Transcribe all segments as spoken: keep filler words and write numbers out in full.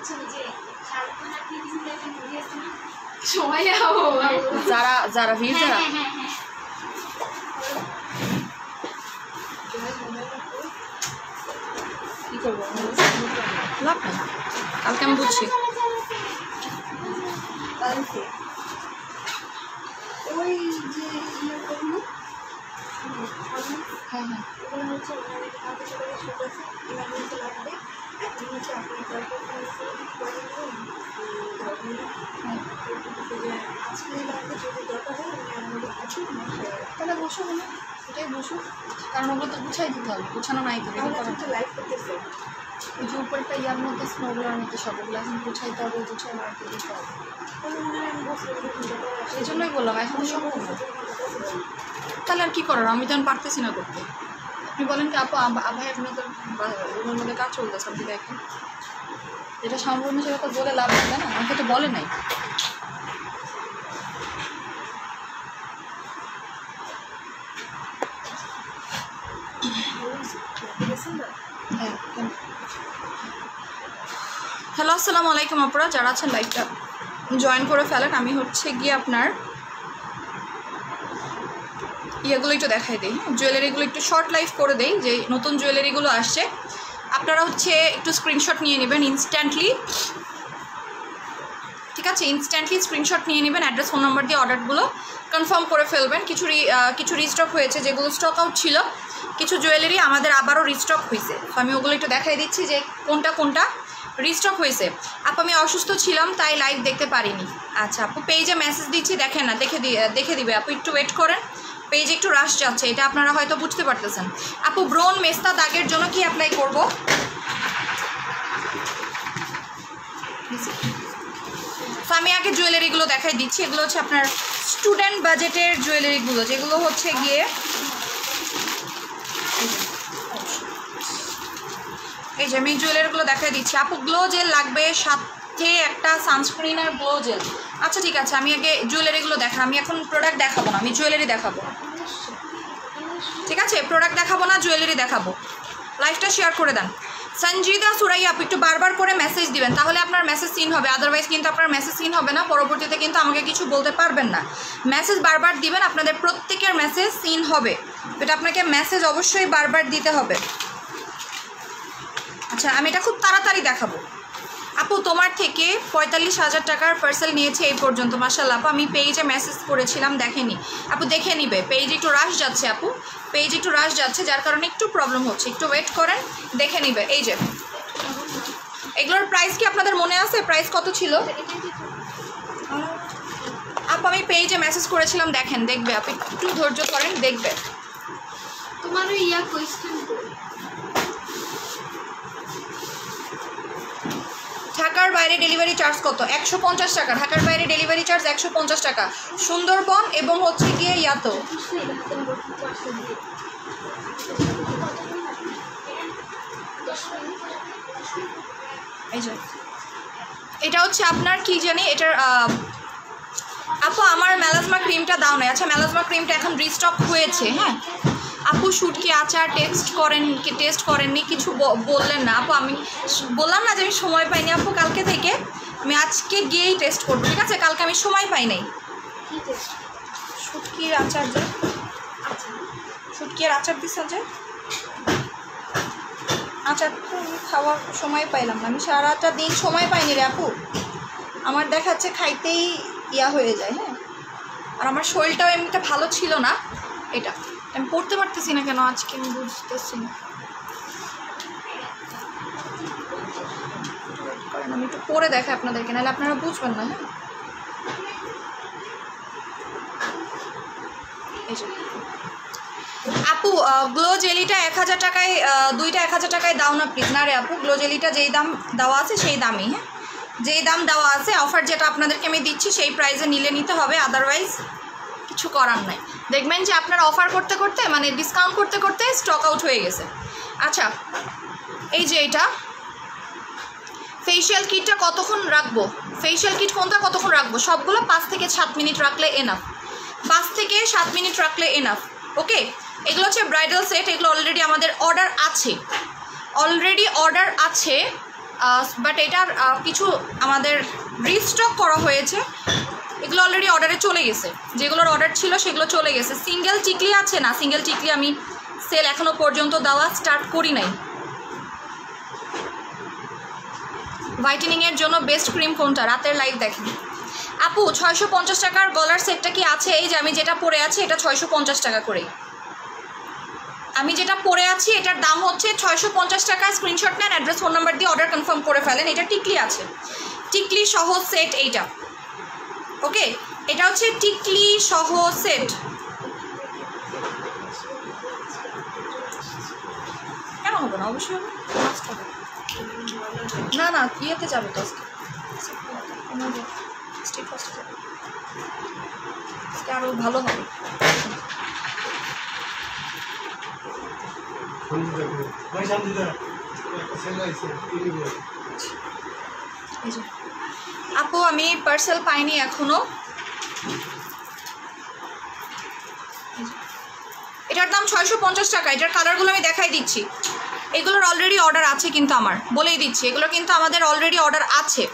যারা যারা ভিড় যারা কি করবো লাভ নাই কালকে আমি বুঝছি ওই যে হ্যাঁ হ্যাঁ এগুলো হচ্ছে হাতে ছোটো ছোটো ইমার্জেন্সি লাগবে এখন হচ্ছে আপনার আজকে লাগবে যদি দরকার হয় আমাদের কিছু তাহলে বসো না এটাই বসো কারণ ওগুলো তো গুছাই দিতে হবে গুছানো নাই তো লাইভ করতেছে ওই যে উপরটা ইয়ার মধ্যে স্নোগুলোর মধ্যে সবগুলো এখন গুছাইতে হবে গুছাই মারতে দিতে হবে এই জন্যই বললাম এখন সম্ভব না তাহলে আর কী করার আমি তো পারতেছি না করতে আপনি বলেন কি আপু আভাই আপনাদের রুমের মধ্যে কাজ চলতেছে আপনি দেখেন যেটা সম্ভব না সেটা তো বলে লাভ হবে না আমাকে তো বলে নাই হ্যাঁ হ্যালো আসসালামু আলাইকুম আপনারা যারা আছেন লাইভটা জয়েন করে ফেলেন আমি হচ্ছে গিয়ে আপনার ইয়েগুলো একটু দেখাই দিই হ্যাঁ জুয়েলারিগুলো একটু শর্ট লাইভ করে দেই যে নতুন জুয়েলারিগুলো আসছে আপনারা হচ্ছে একটু স্ক্রিনশট নিয়ে নেবেন ইনস্ট্যান্টলি ঠিক আছে ইনস্ট্যান্টলি স্ক্রিনশট নিয়ে নেবেন অ্যাড্রেস ফোন নাম্বার দিয়ে অর্ডারগুলো কনফার্ম করে ফেলবেন কিছু কিছু রিস্টক হয়েছে যেগুলো স্টক আউট ছিল কিছু জুয়েলারি আমাদের আবারও রিস্টক হয়েছে তো আমি ওগুলো একটু দেখাই দিচ্ছি যে কোনটা কোনটা রিস্টক হয়েছে আপু আমি অসুস্থ ছিলাম তাই লাইভ দেখতে পারিনি আচ্ছা আপু পেজে মেসেজ দিচ্ছি দেখেন না দেখে দিয়ে দেখে দিবে আপু একটু ওয়েট করেন পেজে একটু রাশ যাচ্ছে এটা আপনারা হয়তো বুঝতে পারতেছেন আপু ব্রোন মেস্তা দাগের জন্য কি অ্যাপ্লাই করব তো আমি আগে জুয়েলারিগুলো দেখাই দিচ্ছি এগুলো হচ্ছে আপনার স্টুডেন্ট বাজেটের জুয়েলারিগুলো যেগুলো হচ্ছে গিয়ে এই যে আমি জুয়েলারিগুলো দেখাই দিচ্ছি আপু গ্লো জেল লাগবে সাথে একটা সানস্ক্রিন আর গ্লো জেল আচ্ছা ঠিক আছে আমি আগে জুয়েলারিগুলো দেখা আমি এখন প্রোডাক্ট দেখাবো না আমি জুয়েলারি দেখাবো ঠিক আছে প্রোডাক্ট দেখাবো না জুয়েলারি দেখাবো লাইভটা শেয়ার করে দেন সঞ্জিদা সুরাইয়া আপু একটু বারবার করে মেসেজ দিবেন তাহলে আপনার মেসেজ সিন হবে আদারওয়াইজ কিন্তু আপনার মেসেজ সিন হবে না পরবর্তীতে কিন্তু আমাকে কিছু বলতে পারবেন না মেসেজ বারবার দিবেন আপনাদের প্রত্যেকের মেসেজ সিন হবে এটা আপনাকে মেসেজ অবশ্যই বারবার দিতে হবে আচ্ছা আমি এটা খুব তাড়াতাড়ি দেখাবো আপু তোমার থেকে পঁয়তাল্লিশ হাজার টাকার পার্সেল নিয়েছে এই পর্যন্ত মাশাআল্লাহ আপু আমি পেজে মেসেজ করেছিলাম দেখেনি আপু দেখে নিবে পেজে একটু রাশ যাচ্ছে আপু পেজে একটু রাশ যাচ্ছে যার কারণে একটু প্রবলেম হচ্ছে একটু ওয়েট করেন দেখে নিবে এই যে এগুলোর প্রাইস কি আপনাদের মনে আছে প্রাইস কত ছিল আপু আমি পেজে মেসেজ করেছিলাম দেখেন দেখবে আপু একটু ধৈর্য করেন দেখবে তোমার ইয়া কোয়েশ্চেন ঢাকার বাইরে ডেলিভারি চার্জ কত একশো পঞ্চাশ টাকা ঢাকার বাইরে ডেলিভারি চার্জ একশো পঞ্চাশ টাকা সুন্দরবন এবং হচ্ছে গিয়ে ইয়াতো এই যে এটা হচ্ছে আপনার কি জানি এটার আপু আমার মেলাজমা ক্রিমটা দাও না আচ্ছা মেলাজমা ক্রিমটা এখন রিস্টক হয়েছে হ্যাঁ আপু শুটকি আচার টেস্ট করেন কি টেস্ট করেননি কিছু বললেন না আপু আমি বললাম না যে আমি সময় পাইনি আপু কালকে থেকে আমি আজকে গিয়েই টেস্ট করবো ঠিক আছে কালকে আমি সময় পাই নাই শুটকির আচার যে শুটকির আচার দিচ্ছে যে আচার তো খাওয়ার সময় পাইলাম না আমি সারাটা দিন সময় পাইনি রে আপু আমার দেখাচ্ছে খাইতেই ইয়া হয়ে যায় হ্যাঁ আর আমার শরীরটাও এমনিতে ভালো ছিল না এটা আমি পড়তে পারতেছি না কেন আজকে আমি বুঝতেছি না আমি একটু পরে দেখাই আপনাদেরকে নাহলে আপনারা বুঝবেন না হ্যাঁ এই যে আপু গ্লো জেলিটা এক হাজার টাকায় দুইটা এক হাজার টাকায় দাও না প্লিজ না রে আপু গ্লো জেলিটা যেই দাম দেওয়া আছে সেই দামই হ্যাঁ যেই দাম দেওয়া আছে অফার যেটা আপনাদেরকে আমি দিচ্ছি সেই প্রাইসে নিলে নিতে হবে আদারওয়াইজ কিছু করার নাই দেখবেন যে আপনারা অফার করতে করতে মানে ডিসকাউন্ট করতে করতে স্টক আউট হয়ে গেছে আচ্ছা এই যে এটা ফেশিয়াল কিটটা কতক্ষণ রাখবো ফেশিয়াল কিট কোনটা কতক্ষণ রাখবো সবগুলো পাঁচ থেকে সাত মিনিট রাখলে এনাফ পাঁচ থেকে সাত মিনিট রাখলে এনাফ ওকে এগুলো হচ্ছে ব্রাইডাল সেট এগুলো অলরেডি আমাদের অর্ডার আছে অলরেডি অর্ডার আছে বাট এটার কিছু আমাদের রিস্টক করা হয়েছে, এগুলো অলরেডি অর্ডারে চলে গেছে, যেগুলোর অর্ডার ছিল সেগুলো চলে গেছে। সিঙ্গেল টিকলি আছে না, সিঙ্গেল টিকলি আমি সেল এখনও পর্যন্ত দেওয়া স্টার্ট করি নাই। হোয়াইটেনিংয়ের জন্য বেস্ট ক্রিম কোনটা? রাতের লাইভ দেখেন আপু। ছয়শো পঞ্চাশ টাকার গলার সেটটা কি আছে? এই যে আমি যেটা পরে আছি এটা ছয়শো পঞ্চাশ টাকা করে, আমি যেটা পরে আছি এটার দাম হচ্ছে ছয়শো পঞ্চাশ টাকা। স্ক্রিনশট নেন, অ্যাড্রেস ফোন নাম্বার দিয়ে অর্ডার কনফার্ম করে ফেলেন। এটা টিকলি আছে, টিকলি সহ সেট এইটা। ওকে, এটা হচ্ছে টিকলি সহ সেট। কেন হবে না? অবশ্যই হবে, না না ইয়েতে যাবে তো আজকে, আরো ভালো হবে। আপু আমি পার্সেল পাইনি এখনো। এটার দাম ছয়শো পঞ্চাশ টাকা। এটার কালারগুলো আমি দেখাই দিচ্ছি। এগুলোর অলরেডি অর্ডার আছে কিন্তু, আমার বলেই দিচ্ছি এগুলো কিন্তু আমাদের অলরেডি অর্ডার আছে।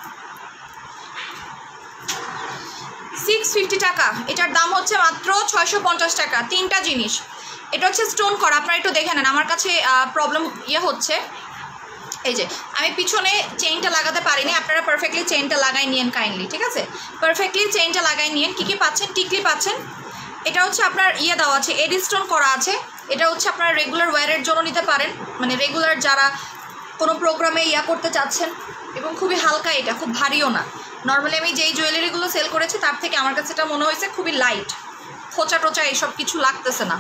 সিক্স ফিফটি টাকা, এটার দাম হচ্ছে মাত্র ছয়শো পঞ্চাশ টাকা। তিনটা জিনিস, এটা হচ্ছে স্টোন করা, আপনারা একটু দেখে নেন। আমার কাছে প্রবলেম ইয়ে হচ্ছে, এই যে আমি পিছনে চেইনটা লাগাতে পারিনি, আপনারা পারফেক্টলি চেইনটা লাগাই নিয়েন কাইন্ডলি, ঠিক আছে? পারফেক্টলি চেইনটা লাগাই নিয়েন। কী কী পাচ্ছেন? টিকলি পাচ্ছেন, এটা হচ্ছে আপনার ইয়ে দেওয়া আছে, এডি স্টোন করা আছে। এটা হচ্ছে আপনারা রেগুলার ওয়্যারের জন্য নিতে পারেন, মানে রেগুলার যারা কোনো প্রোগ্রামে ইয়া করতে চাচ্ছেন। এবং খুবই হালকা, এটা খুব ভারীও না। নর্মালি আমি যেই জুয়েলারিগুলো সেল করেছি তার থেকে আমার কাছে এটা মনে হয়েছে খুবই লাইট, খোঁচা টোচা এইসব কিছু লাগতেছে না।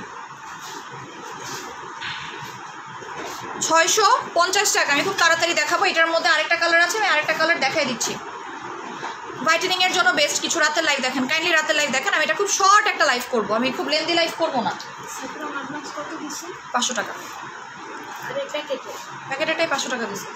ছয়শো পঞ্চাশ টাকা। আমি খুব তাড়াতাড়ি দেখাবো। এটার মধ্যে আরেকটা কালার আছে, আমি আরেকটা কালার দেখাই দিচ্ছি। হোয়াইটেনিংয়ের জন্য বেস্ট কিছু। রাতের লাইভ দেখেন, কাইন্ডলি রাতের লাইভ দেখেন। আমি এটা খুব শর্ট একটা লাইভ করবো, আমি খুব লেন্দি লাইভ করবো না। পাঁচশো টাকা প্যাকেটেটাই পাঁচশো টাকা দিচ্ছে।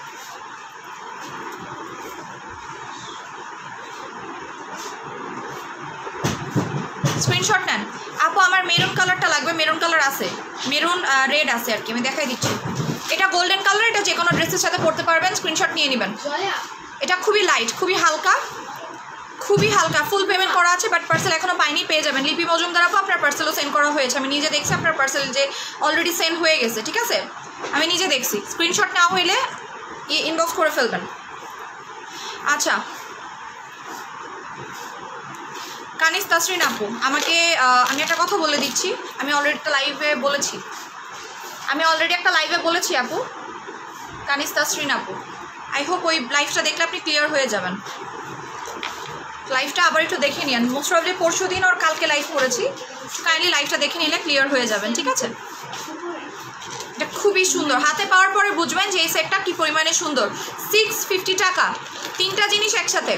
স্ক্রিনশট নেন আপু। আমার মেরুন কালারটা লাগবে, মেরুন কালার আছে, মেরুন রেড আছে আর কি, আমি দেখাই দিচ্ছি। এটা গোল্ডেন কালার, এটা যে কোনো ড্রেসের সাথে পরতে পারবেন। স্ক্রিনশট নিয়ে নেবেন। এটা খুবই লাইট, খুবই হালকা, খুবই হালকা। ফুল পেমেন্ট করা আছে, বাট পার্সেল এখনও পাইনি, পেয়ে যাবেন। লিপি মজুমদার আপু আপনার পার্সেলও সেন্ড করা হয়েছে, আমি নিজে দেখছি আপনার পার্সেল যে অলরেডি সেন্ড হয়ে গেছে, ঠিক আছে? আমি নিজে দেখছি। স্ক্রিনশট না হইলে ইনবক্স করে ফেলবেন। আচ্ছা, কানিস তাসরিন আপু আমাকে, আমি একটা কথা বলে দিচ্ছি, আমি অলরেডি একটা লাইভে বলেছি আমি অলরেডি একটা লাইভে বলেছি আপু। কানিস তাসরিন আপু, আই হোপ ওই লাইভটা দেখলে আপনি ক্লিয়ার হয়ে যাবেন। লাইভটা আবার একটু দেখে নিন, মোস্ট প্রবলি পরশু দিন ওর কালকে লাইভ করেছি, কাইন্ডলি লাইভটা দেখে নিলে ক্লিয়ার হয়ে যাবেন, ঠিক আছে? এটা খুবই সুন্দর, হাতে পাওয়ার পরে বুঝবেন যে এই সেটটা কী পরিমাণে সুন্দর। সিক্স ফিফটি টাকা, তিনটা জিনিস একসাথে।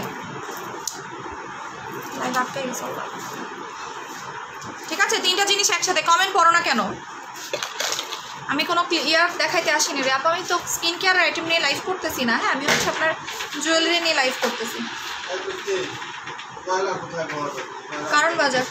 ঠিক আছে, তিনটা জিনিস একসাথে। কমেন্ট পড়ো না কেন? আমি কোনো ইয়ার দেখাইতে আসিনি রে আপা, আমি তো স্কিন কেয়ার আইটেম নিয়ে লাইভ করতেছি না। হ্যাঁ, আমি হচ্ছে আপনার জুয়েলারি নিয়ে লাইভ করতেছি। কারণ বাজার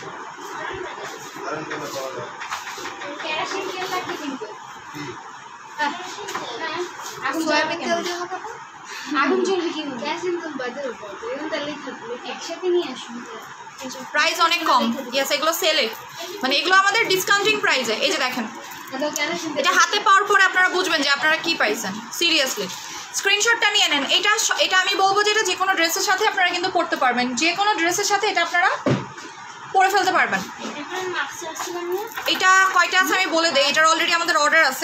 আগুন জ্বলবে কি বাজার একসাথে নিয়ে আসুন। প্রাইস অনেক কম। ইয়েস, এগুলো সেলে, মানে এগুলো আমাদের ডিসকাউন্টিং প্রাইসে। এই যে দেখেন, এটা হাতে পাওয়ার পরে আপনারা বুঝবেন যে আপনারা কি পাইছেন। সিরিয়াসলি স্ক্রিনশটটা নিয়ে নেন। এটা এটা আমি বলবো যে এটা যে কোনো ড্রেসের সাথে আপনারা কিন্তু পরতে পারবেন, যে কোনো ড্রেসের সাথে এটা আপনারা পরে ফেলতে পারবেন। এটা কয়টা আছে আমি বলে দিই, এটার অলরেডি আমাদের অর্ডার আছে।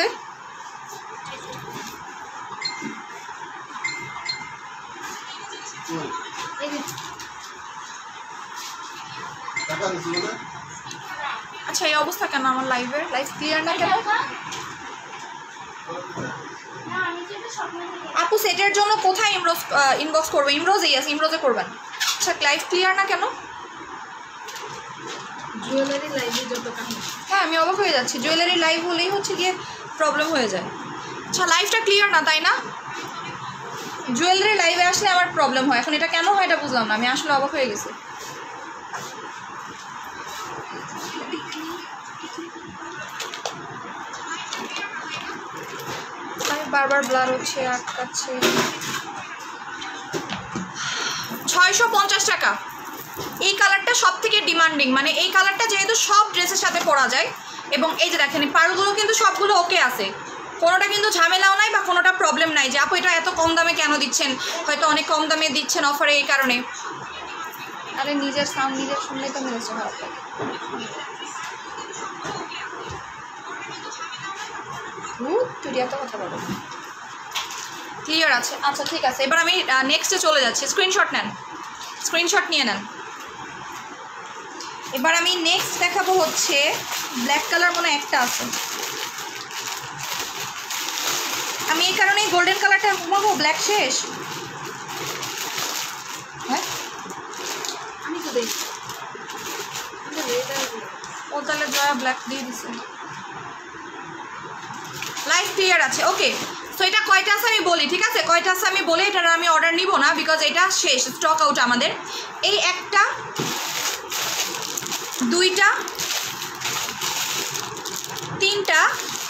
আচ্ছা, এই অবস্থা কেন আমার লাইভের? লাইভ ক্লিয়ার না কেন আপু? সেটের জন্য কোথায় ইমরোজ ইনবক্স করবো? ইমরোজে? ইয়েস, ইমরোজে করবেন। আচ্ছা, লাইভ ক্লিয়ার না কেন? জুয়েলারি লাইভে যত কাহিনী। হ্যাঁ, আমি অবাক হয়ে যাচ্ছি, জুয়েলারি লাইভ হলেই হচ্ছে গিয়ে প্রবলেম হয়ে যায়। আচ্ছা, লাইভটা ক্লিয়ার না তাই না? জুয়েলারি লাইভে আসলে আমার প্রবলেম হয়। এখন এটা কেন হয় এটা বুঝলাম না, আমি আসলে অবাক হয়ে গেছি। আমি বারবার ব্লার হচ্ছে, আটকাচ্ছে। ছয়শো পঞ্চাশ টাকা। এই কালারটা সব থেকে ডিমান্ডিং, মানে এই কালারটা যেহেতু সব ড্রেসের সাথে পরা যায়। এবং এই যে দেখেন পাড়গুলো কিন্তু সবগুলো ওকে আছে, কোনোটা কিন্তু ঝামেলাও নাই বা কোনোটা প্রবলেম নাই যে আপু এটা এত কম দামে কেন দিচ্ছেন, হয়তো অনেক কম দামে দিচ্ছেন অফারে এই কারণে। আরে নিজের সাউন্ড নিজের শুনলেই তো মেরেছে খারাপ লাগে। তুই এত কথা বলো, ক্লিয়ার আছে? আচ্ছা ঠিক আছে, এবার আমি নেক্সটে চলে যাচ্ছি। স্ক্রিনশট নেন, স্ক্রিনশট নিয়ে নেন। এবার আমি নেক্সট দেখাবো হচ্ছে ব্ল্যাক কালার, মনে একটা আছে। আমি এই কারণেই গোল্ডেন কালারটা ঘুমাবো, ব্ল্যাক শেষ। হ্যাঁ আমি তো দেখি ও তাহলে জয়া ব্ল্যাক দিয়ে দিছে। লাইট ক্লিয়ার আছে, ওকে। সো এটা কয়টা আছে আমি বলি, ঠিক আছে? কয়টা আছে আমি বলি, এটার আমি অর্ডার নিব না বিকজ এটা শেষ, স্টক আউট আমাদের। এই একটা, দুইটা, তিনটা,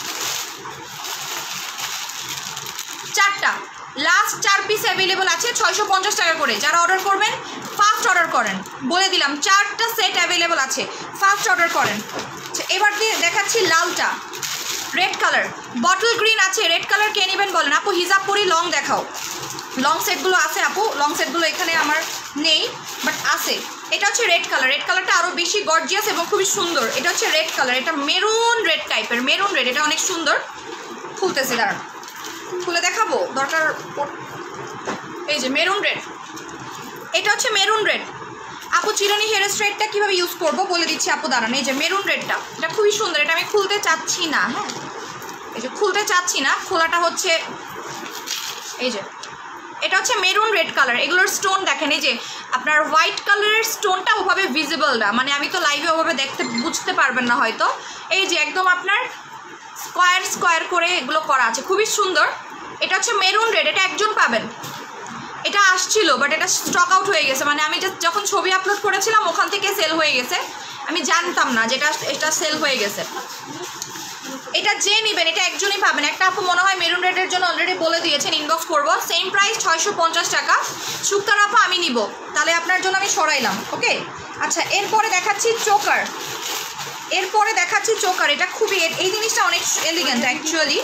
চারটা, লাস্ট চার পিস অ্যাভেলেবল আছে ছয়শো পঞ্চাশ টাকা করে। যারা অর্ডার করবেন ফার্স্ট অর্ডার করেন, বলে দিলাম চারটা সেট অ্যাভেলেবল আছে, ফার্স্ট অর্ডার করেন। এবার দিয়ে দেখাচ্ছি লালটা, রেড কালার, বটল গ্রিন আছে, রেড কালার কে নেবেন বলেন? আপু হিজাব পরি লং দেখাও, লং সেটগুলো আছে আপু, লং সেটগুলো এখানে আমার নেই বাট আছে। এটা হচ্ছে রেড কালার, রেড কালারটা আরও বেশি গর্জিয়াস এবং খুবই সুন্দর। এটা হচ্ছে রেড কালার, এটা মেরুন রেড টাইপের, মেরুন রেড, এটা অনেক সুন্দর। খুলতেছি দাঁড়ান, খুলে দেখাবো দরকার। এই যে মেরুন রেড, এটা হচ্ছে মেরুন রেড। আপু চিরানি হেয়ার স্ট্রেটটা কীভাবে ইউজ করবো বলে দিচ্ছি আপু, দাঁড়ান। এই যে মেরুন রেডটা, এটা খুবই সুন্দর, এটা আমি খুলতে চাচ্ছি না। হ্যাঁ এই যে খুলতে চাচ্ছি না, খোলাটা হচ্ছে এই যে, এটা হচ্ছে মেরুন রেড কালার। এগুলোর স্টোন দেখেন, এই যে আপনার হোয়াইট কালারের স্টোনটা ওভাবে ভিজিবল না, মানে আমি তো লাইভে ওভাবে দেখতে বুঝতে পারবেন না হয়তো। এই যে একদম আপনার স্কোয়ার স্কোয়ার করে এগুলো করা আছে, খুবই সুন্দর। এটা হচ্ছে মেরুন রেড, এটা একজন পাবেন। এটা আসছিল বাট এটা স্টক আউট হয়ে গেছে, মানে আমি যখন ছবি আপলোড করেছিলাম ওখান থেকে সেল হয়ে গেছে, আমি জানতাম না যেটা এটা সেল হয়ে গেছে। এটা যে নেবেন এটা একজনই পাবেন। একটা আপু মনে হয় মেরুন রেডের জন্য অলরেডি বলে দিয়েছেন, ইনবক্স করবো। সেম প্রাইস ছয়শো পঞ্চাশ টাকা। শুক্তার আপু আমি নিব, তাহলে আপনার জন্য আমি সরাইলাম, ওকে। আচ্ছা এরপরে দেখাচ্ছি চোকার, এরপরে দেখাচ্ছি চোকার। এটা খুবই, এই জিনিসটা অনেক এলিগেন্ট অ্যাকচুয়ালি।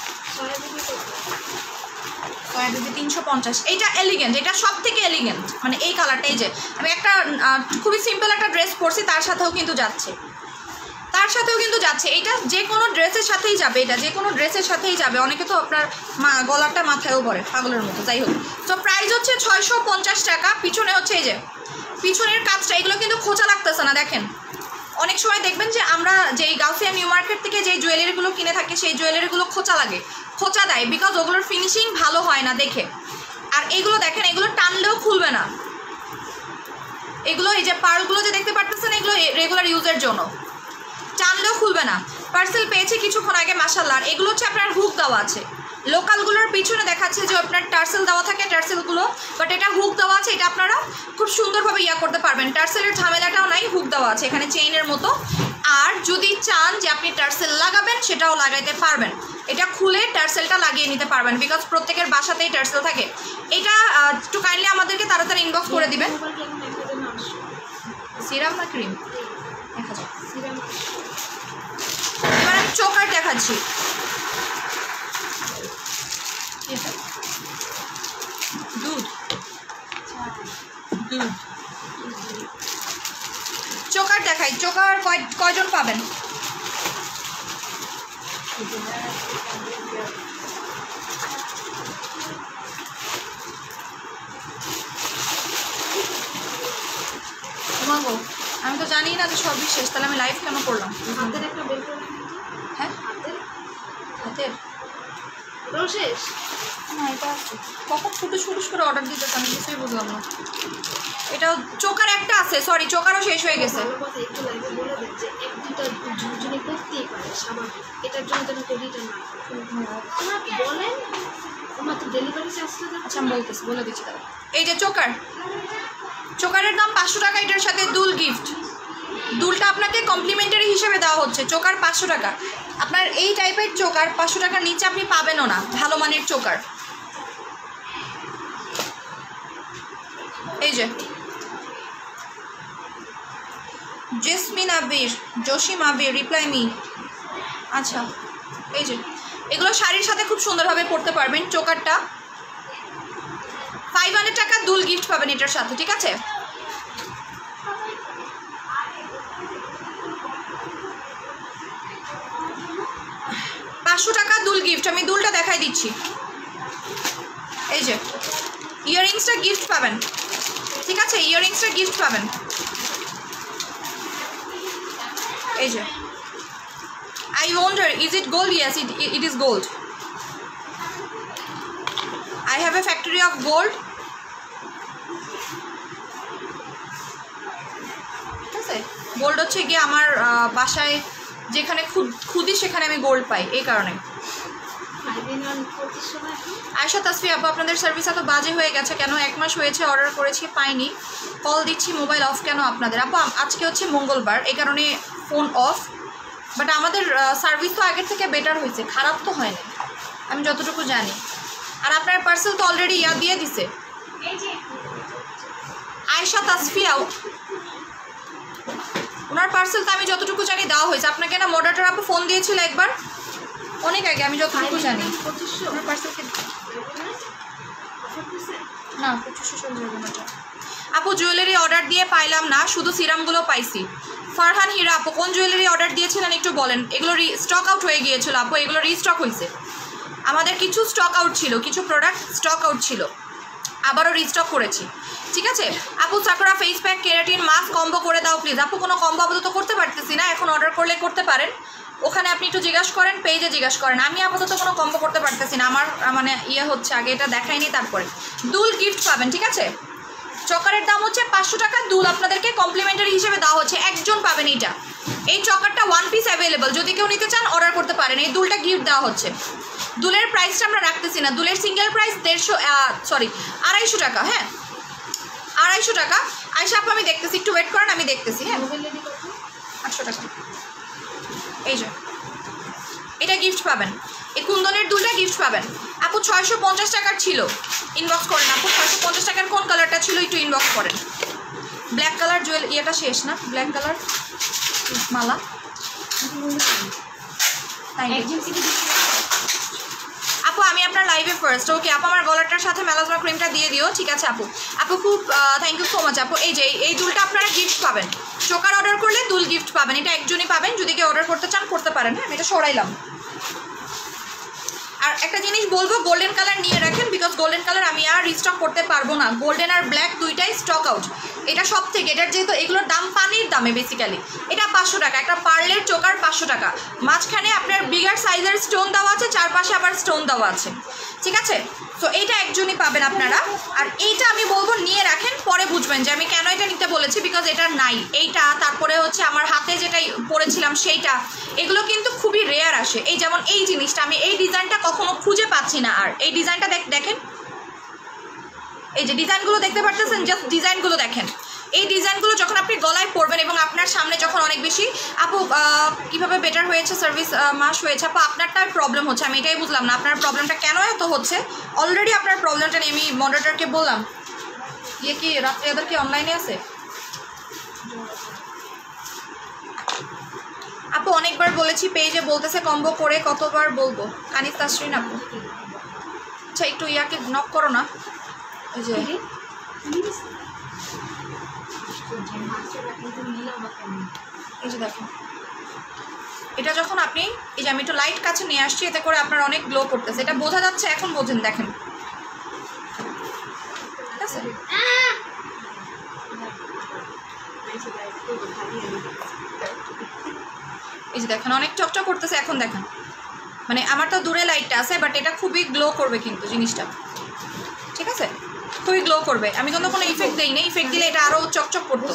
তিনশো পঞ্চাশ, এইটা এলিগেন্ট, এটা সব থেকে এলিগেন্ট, মানে এই কালারটা। এই যে আমি একটা খুবই সিম্পল একটা ড্রেস পরছি, তার সাথেও কিন্তু যাচ্ছে, তার সাথেও কিন্তু যাচ্ছে। এটা যে কোনো ড্রেসের সাথেই যাবে, এটা যে কোনো ড্রেসের সাথেই যাবে। অনেকে তো আপনার মা গলাটা মাথায়ও পরে পাগলের মতো, যাই হোক। তো প্রাইস হচ্ছে ছয়শো পঞ্চাশ টাকা। পিছনে হচ্ছে এই যে পিছনের কাজটা, এগুলো কিন্তু খোঁচা লাগতেছে না, দেখেন। অনেক সময় দেখবেন যে আমরা যেই গাউসিয়া নিউ মার্কেট থেকে যেই জুয়েলারিগুলো কিনে থাকি সেই জুয়েলারিগুলো খোঁচা লাগে, খোঁচা দেয় বিকজ ওগুলোর ফিনিশিং ভালো হয় না দেখে। আর এইগুলো দেখেন, এগুলো টানলেও খুলবে না। এগুলো এই যে পার্লগুলো যে দেখতে পারতেছেন, এগুলো রেগুলার ইউজের জন্য, টানলেও খুলবে না। পার্সেল পেয়েছে কিছুক্ষণ আগে মাশাআল্লাহ। আর এগুলো হচ্ছে আপনার হুক দেওয়া আছে, লোকালগুলোর পিছনে দেখাচ্ছে যে আপনার টার্সেল দেওয়া থাকে, টার্সেলগুলো, বাট এটা হুক দেওয়া আছে। এটা আপনারা খুব সুন্দরভাবে ইয়া করতে পারবেন, টার্সেলের ঝামেলাটাও নাই, হুক দেওয়া আছে এখানে চেইনের মতো। আর যদি চান যে আপনি টার্সেল লাগাবেন সেটাও লাগাইতে পারবেন, এটা খুলে টার্সেলটা লাগিয়ে নিতে পারবেন বিকজ প্রত্যেকের বাসাতেই টার্সেল থাকে। এটা একটু কাইন্ডলি আমাদেরকে তাড়াতাড়ি ইনবক্স করে দিবেন। সিরাম না ক্রিম দেখা যায়। এবার আমি চোকার দেখাচ্ছি। দুধ দুধ চোকার দেখাই। চোকার কয় কয়জন পাবেন? ঘুমাবো, আমি তো জানি না যে সবই শেষ, তাহলে আমি লাইভ কেন করলাম? হাতের একটা বের করে, হ্যাঁ হাতের হাতের ওটাও শেষ না, এটা আছে। কখন ছুটু ছুটুস করে অর্ডার দিতেছে আমি কিছুই বুঝলাম না। এটাও চোকার একটা আছে, সরি চোকারও শেষ হয়ে গেছে। ভালো কথা একটু লাইভে বলে দেন যে এক দুটা ঝুনঝুনি করতেই পারে স্বাভাবিক, এটার জন্য যেন কেউ রিটার্ন না করে বলেন। আমার তো ডেলিভারি চার্জটা আচ্ছা আমি বলতেছি, বলে দিচ্ছি তাহলে। এই যে চোকার, চোকারের দাম পাঁচশো টাকা। এটার সাথে দুল গিফট, দুলটা আপনাকে কমপ্লিমেন্টারি হিসেবে দেওয়া হচ্ছে। চোকার পাঁচশো টাকা। আপনার এই টাইপের চোকার পাঁচশো টাকার নিচে আপনি পাবেনও না, ভালো মানের চোকার। এই এই যে জেসমিন আবির, জসিম আবির, রিপ্লাই মি। আচ্ছা এই যে এগুলো শাড়ির সাথে খুব সুন্দরভাবে পরতে পারবেন। চোকারটা ফাইভ হান্ড্রেড টাকা দুল গিফট পাবেন এটার সাথে, ঠিক আছে? পাঁচশো টাকা দুল গিফট। আমি দুলটা দেখাই দিচ্ছি। এই যে ইয়াররিংসটা গিফট পাবেন, ঠিক আছে? ইয়াররিংসটা গিফট পাবেন। এই যে I wonder, is it gold? Yes, it, it is gold. I have a factory of gold. ঠিক আছে, গোল্ড হচ্ছে গিয়ে আমার বাসায় যেখানে খুদি সেখানে আমি গোল্ড পাই, এই কারণে। আয়শা তাসফি আপু, আপনাদের সার্ভিস এত বাজে হয়ে গেছে কেন? এক মাস হয়েছে অর্ডার করেছি, পাইনি, কল দিচ্ছি, মোবাইল অফ কেন আপনাদের? আপু আজকে হচ্ছে মঙ্গলবার, এই কারণে ফোন অফ। বাট আমাদের সার্ভিস তো আগের থেকে বেটার হয়েছে, খারাপ তো হয়নি আমি যতটুকু জানি। আর আপনার পার্সেল তো অলরেডি ইয়া দিয়ে দিছে। আয়শা তাসফিয়াও ওনার পার্সেল তো আমি যতটুকু জানি দেওয়া হয়েছে। আপনাকে না মডারেটর আপু ফোন দিয়েছিল একবার অনেক আগে, আমি যতটুকু জানি। ওনার পার্সেলকে না পঁচিশশো চলে যাবে না। আপু জুয়েলারি অর্ডার দিয়ে পাইলাম না, শুধু সিরামগুলো পাইছি। ফারহান হিরা আপু, কোন জুয়েলারি অর্ডার দিয়েছিলেন একটু বলেন? এগুলো স্টক আউট হয়ে গিয়েছিল আপু, এগুলো রিস্টক হয়েছে। আমাদের কিছু স্টক আউট ছিল, কিছু প্রোডাক্ট স্টক আউট ছিল, আবারও রিস্টক করেছি, ঠিক আছে? আপু Sakura face pack keratin mask combo করে দাও প্লিজ। আপু কোনো কম্বো আপাতত করতে পারতেছি না, এখন অর্ডার করলে করতে পারেন, ওখানে আপনি একটু জিজ্ঞাসা করেন, পেজে জিজ্ঞাসা করেন। আমি আপাতত কোনো কম্বো করতে পারতেছি না, আমার মানে ইয়ে হচ্ছে, আগে এটা দেখাইনি তারপরে। দুল গিফট পাবেন, ঠিক আছে? চকারের দাম হচ্ছে পাঁচশো টাকা, দুল আপনাদেরকে কমপ্লিমেন্টারি হিসেবে দেওয়া হচ্ছে, একজন পাবেন এইটা। এই চকারটা ওয়ান পিস অ্যাভেলেবল, যদি কেউ নিতে চান অর্ডার করতে পারেন। এই দুলটা গিফট দেওয়া হচ্ছে। দুলের প্রাইসটা আমরা রাখতেছি না, দুলের সিঙ্গেল প্রাইস দেড়শো সরি আড়াইশো টাকা। হ্যাঁ আড়াইশো টাকা। আয়শা আপু আমি দেখতেছি, একটু ওয়েট করেন, আমি দেখতেছি। হ্যাঁ আটশো টাকা। এই যে এটা গিফট পাবেন, এই কুন্দনের দুলটা গিফট পাবেন। আপু ছয়শো পঞ্চাশ টাকার ছিল, ইনবক্স করেন। আপু ছয়শো পঞ্চাশ টাকার কোন কালারটা ছিল একটু ইনবক্স করেন। ব্ল্যাক কালার জুয়েল ইয়েটা শেষ না, ব্ল্যাক কালার মালা। আপু আমি আপনার লাইভে ফার্স্ট, ওকে আপু আমার গলাটার সাথে মেলাজমা ক্রিমটা দিয়ে দিও, ঠিক আছে আপু? আপু খুব থ্যাংক ইউ সো মাচ আপু। এই যে এই দুলটা আপনারা গিফট পাবেন, চোকার অর্ডার করলে দুল গিফট পাবেন, এটা একজনই পাবেন, যদি কেউ অর্ডার করতে চান করতে পারেন। হ্যাঁ আমি এটা সরাইলাম। আর একটা জিনিস বলবো, গোল্ডেন কালার নিয়ে রাখেন, বিকজ গোল্ডেন কালার আমি আর রিস্টক করতে পারবো না। গোল্ডেন আর ব্ল্যাক দুইটাই স্টক আউট। এটা সব থেকে, এটার যেহেতু এগুলোর দাম পানির দামে বেসিক্যালি, এটা পাঁচশো টাকা, একটা পার্লের চোকার পাঁচশো টাকা। মাঝখানে আপনার বিগার সাইজের স্টোন দেওয়া আছে, চারপাশে আবার স্টোন দেওয়া আছে, ঠিক আছে? সো এইটা একজনই পাবেন আপনারা। আর এইটা আমি বলবো নিয়ে রাখেন, পরে বুঝবেন যে আমি কেন এটা নিতে বলেছি, বিকজ এটা নাই। এইটা তারপরে হচ্ছে আমার হাতে যেটা পরেছিলাম সেইটা, এগুলো কিন্তু খুবই রেয়ার আসে। এই যেমন এই জিনিসটা, আমি এই ডিজাইনটা কখনো খুঁজে পাচ্ছি না। আর এই ডিজাইনটা দেখেন, এই যে ডিজাইনগুলো দেখতে পারতেছেন, জাস্ট ডিজাইনগুলো দেখেন। এই ডিজাইনগুলো যখন আপনি গলায় পরবেন এবং আপনার সামনে যখন অনেক বেশি, আপু কীভাবে বেটার হয়েছে সার্ভিস মাস হয়েছে? আপু আপনারটা প্রবলেম হচ্ছে, আমি এটাই বুঝলাম না আপনার প্রবলেমটা কেন এত হচ্ছে। অলরেডি আপনার প্রবলেমটা নিয়ে আমি মডারেটরকে বললাম। ইয়ে কি রাত্রে এদের কি অনলাইনে আছে? আপু অনেকবার বলেছি, পেজে বলতেছে কম্বো করে, কতবার বলবো? কানিস তাসরিন আপু, আচ্ছা একটু ইয়াকে নক করো না। এই যে এই যে দেখেন, এটা যখন আপনি, এই যে আমি একটু লাইট কাছে নিয়ে আসছি, এতে করে আপনার অনেক গ্লো করতেছে, এটা বোঝা যাচ্ছে। এখন বোঝেন, দেখেন, ঠিক আছে? এই যে দেখেন অনেক চকচক করতেছে, এখন দেখেন, মানে আমার তো দূরে লাইটটা আছে, বাট এটা খুবই গ্লো করবে কিন্তু জিনিসটা, ঠিক আছে? খুবই গ্লো করবে। আমি কিন্তু কোনো ইফেক্ট দিই না, ইফেক্ট দিলে এটা আরও চকচক করতো।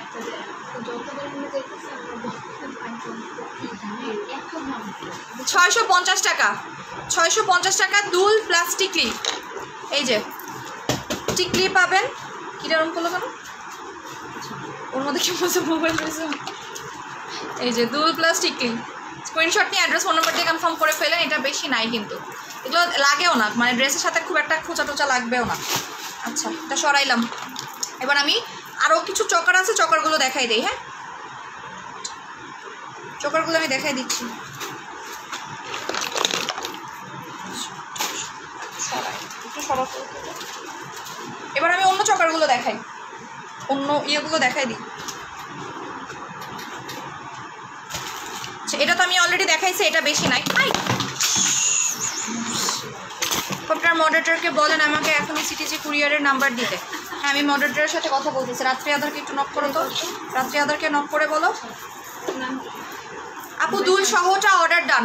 ছয়শো পঞ্চাশ টাকা, ছয়শো পঞ্চাশ টাকা দুল প্লাস টিকলি। এই যে টিকলি পাবেন, কীরকম করলো কেন ওর মধ্যে কি বলছে মোবাইল রয়েছে। এই যে দুল প্লাস টিকলি, স্ক্রিনশট নিয়ে অ্যাড্রেস ফোন নাম্বার দিয়ে কনফার্ম করে ফেলেন। এটা বেশি নাই কিন্তু, এগুলো লাগেও না, মানে ড্রেসের সাথে খুব একটা খোঁচা টোচা লাগবেও না। আচ্ছা এটা সরাইলাম। এবার আমি আরও কিছু চকার আছে, চকারগুলো দেখাই দিই। হ্যাঁ, চকারগুলো আমি দেখাই দিচ্ছি। এবার আমি অন্য চকারগুলো দেখাই, অন্য ইয়েগুলো দেখাই দিই। এটা তো আমি অলরেডি দেখাইছি, এটা বেশি নাই। আপনার মডারেটরকে বলেন আমাকে এখনই সিটিজি কুরিয়ারের নাম্বার দিতে। হ্যাঁ, আমি মডারেটরের সাথে কথা বলতেছি। রাত্রি আদারকে একটু নক করো তো, রাত্রি আদারকে নক করে বলো। আপু দুল সহটা অর্ডার ডান।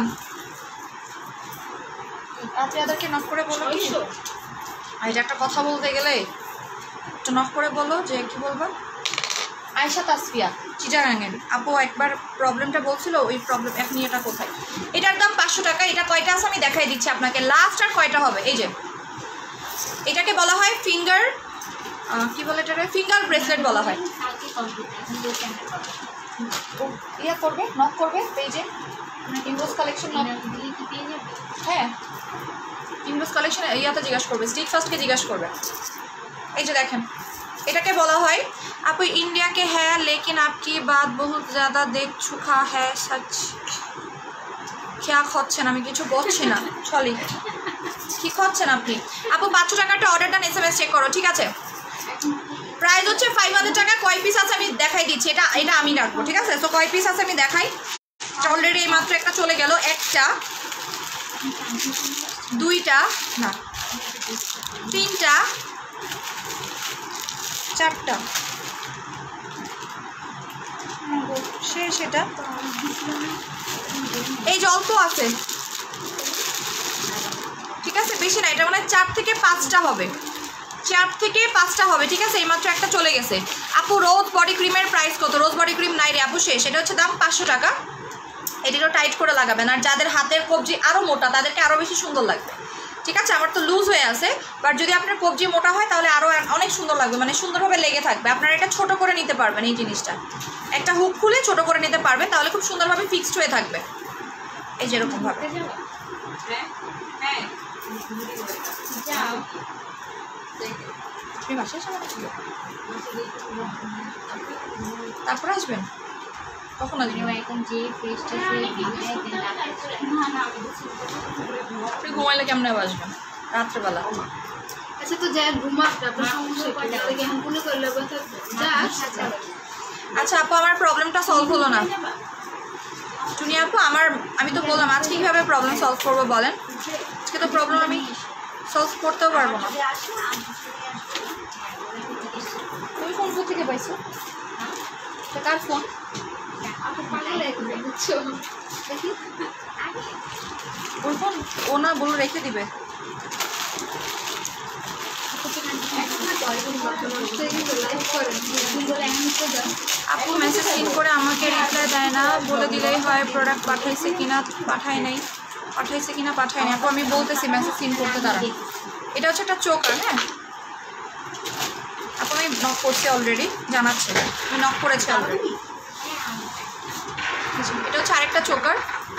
রাত্রি আদারকে নক করে বলো কি, আর এটা একটা কথা বলতে গেলে একটু নক করে বলো যে কি বলবো। আয়শা তাসফিয়া চিটাগাঙ্গের আপু একবার প্রবলেমটা বলছিল, ওই প্রবলেম এখন এটা কোথায়। এটার দাম পাঁচশো টাকা। এটা কয়টা আছে আমি দেখাই দিচ্ছি আপনাকে, লাস্ট আর কয়টা হবে। এই যে এটাকে বলা হয় ফিঙ্গার, কি বলে এটাকে ফিঙ্গার ব্রেসলেট বলা হয়। ইয়া করবে, নক করবে পেজে ইনভয়েস কালেকশন। হ্যাঁ, ইনভয়েস কালেকশন ইয়াতে জিজ্ঞাসা করবে, স্টিক ফার্স্টকে জিজ্ঞাসা করবে। এই যে দেখেন, এটাকে বলা হয় আপু इंडिया के हैं लेकिन आपकी बात बहुत ज़्यादा देख चुका है सच क्या খাচ্ছেন, আমি কিছু বলছি না সরি কি খাচ্ছেন আপনি। আপু পাঁচশো টাকাটা order done, S M S check করো, ঠিক আছে। প্রাইস হচ্ছে ফাইভ হান্ড্রেড টাকা। কয় পিস আছে আমি দেখাই দিচ্ছি, এটা এটা আমি রাখবো, ঠিক আছে। তো কয় পিস আছে আমি দেখাই। অলরেডি এই মাত্র একটা চলে গেল, একটা দুইটা না তিনটা চারটা শেষ। এটা এই যে অল্প আছে, ঠিক আছে, বেশি না। এটা মানে চার থেকে পাঁচটা হবে, চার থেকে পাঁচটা হবে, ঠিক আছে। এইমাত্র একটা চলে গেছে। আপু রোজ বডি ক্রিমের প্রাইস কত? রোজ বডি ক্রিম নাই রে আপু, শেষ। এটা হচ্ছে দাম পাঁচশো টাকা। এটিরও টাইট করে লাগাবেন, আর যাদের হাতের কবজি আরও মোটা তাদেরকে আরও বেশি সুন্দর লাগবে, ঠিক আছে। আমার তো লুজ হয়ে আছে, বাট যদি আপনার কবজি মোটা হয় তাহলে আরও অনেক সুন্দর লাগবে, মানে সুন্দরভাবে লেগে থাকবে। আপনারা এটা ছোট করে নিতে পারবেন, এই জিনিসটা একটা হুক খুলে ছোট করে নিতে পারবেন, তাহলে খুব সুন্দরভাবে ফিক্সড হয়ে থাকবে, এই যেরকমভাবে। আপনি বাসায় তারপরে আসবেন কখন আসবেন? আপনি ঘুমাইলে কেমন আসবেন রাত্রেবেলা? আচ্ছা, তো যা ঘুমাতে আপনার সমস্যা কি? এখন মনে করলে আচ্ছা আপু, আমার প্রবলেমটা সলভ হলো না। টুনি আপু, আমার আমি তো বললাম আজকে কীভাবে প্রবলেম সলভ করবো বলেন। আজকে তো প্রবলেম আমি সলভ করতেও পারবো না। তুমি ফোন থেকে পাইছো? কার ফোন? ওর ফোন ও না বলে রেখে দিবে। আপু মেসেজ সিন করে আমাকে রিপ্লাই দেয় না, বলে দিলেই হয় প্রোডাক্ট পাঠাইছে কিনা পাঠায় নাই, পাঠাইছে কিনা পাঠায় নাই। আপু আমি বলতেছি মেসেজ সিন করতে দাঁড়ান। এটা হচ্ছে একটা চোকার। হ্যাঁ আপু, আমি নক করছি অলরেডি, জানাচ্ছি আমি নক করেছি অলরেডি। এটা হচ্ছে আরেকটা চোকার।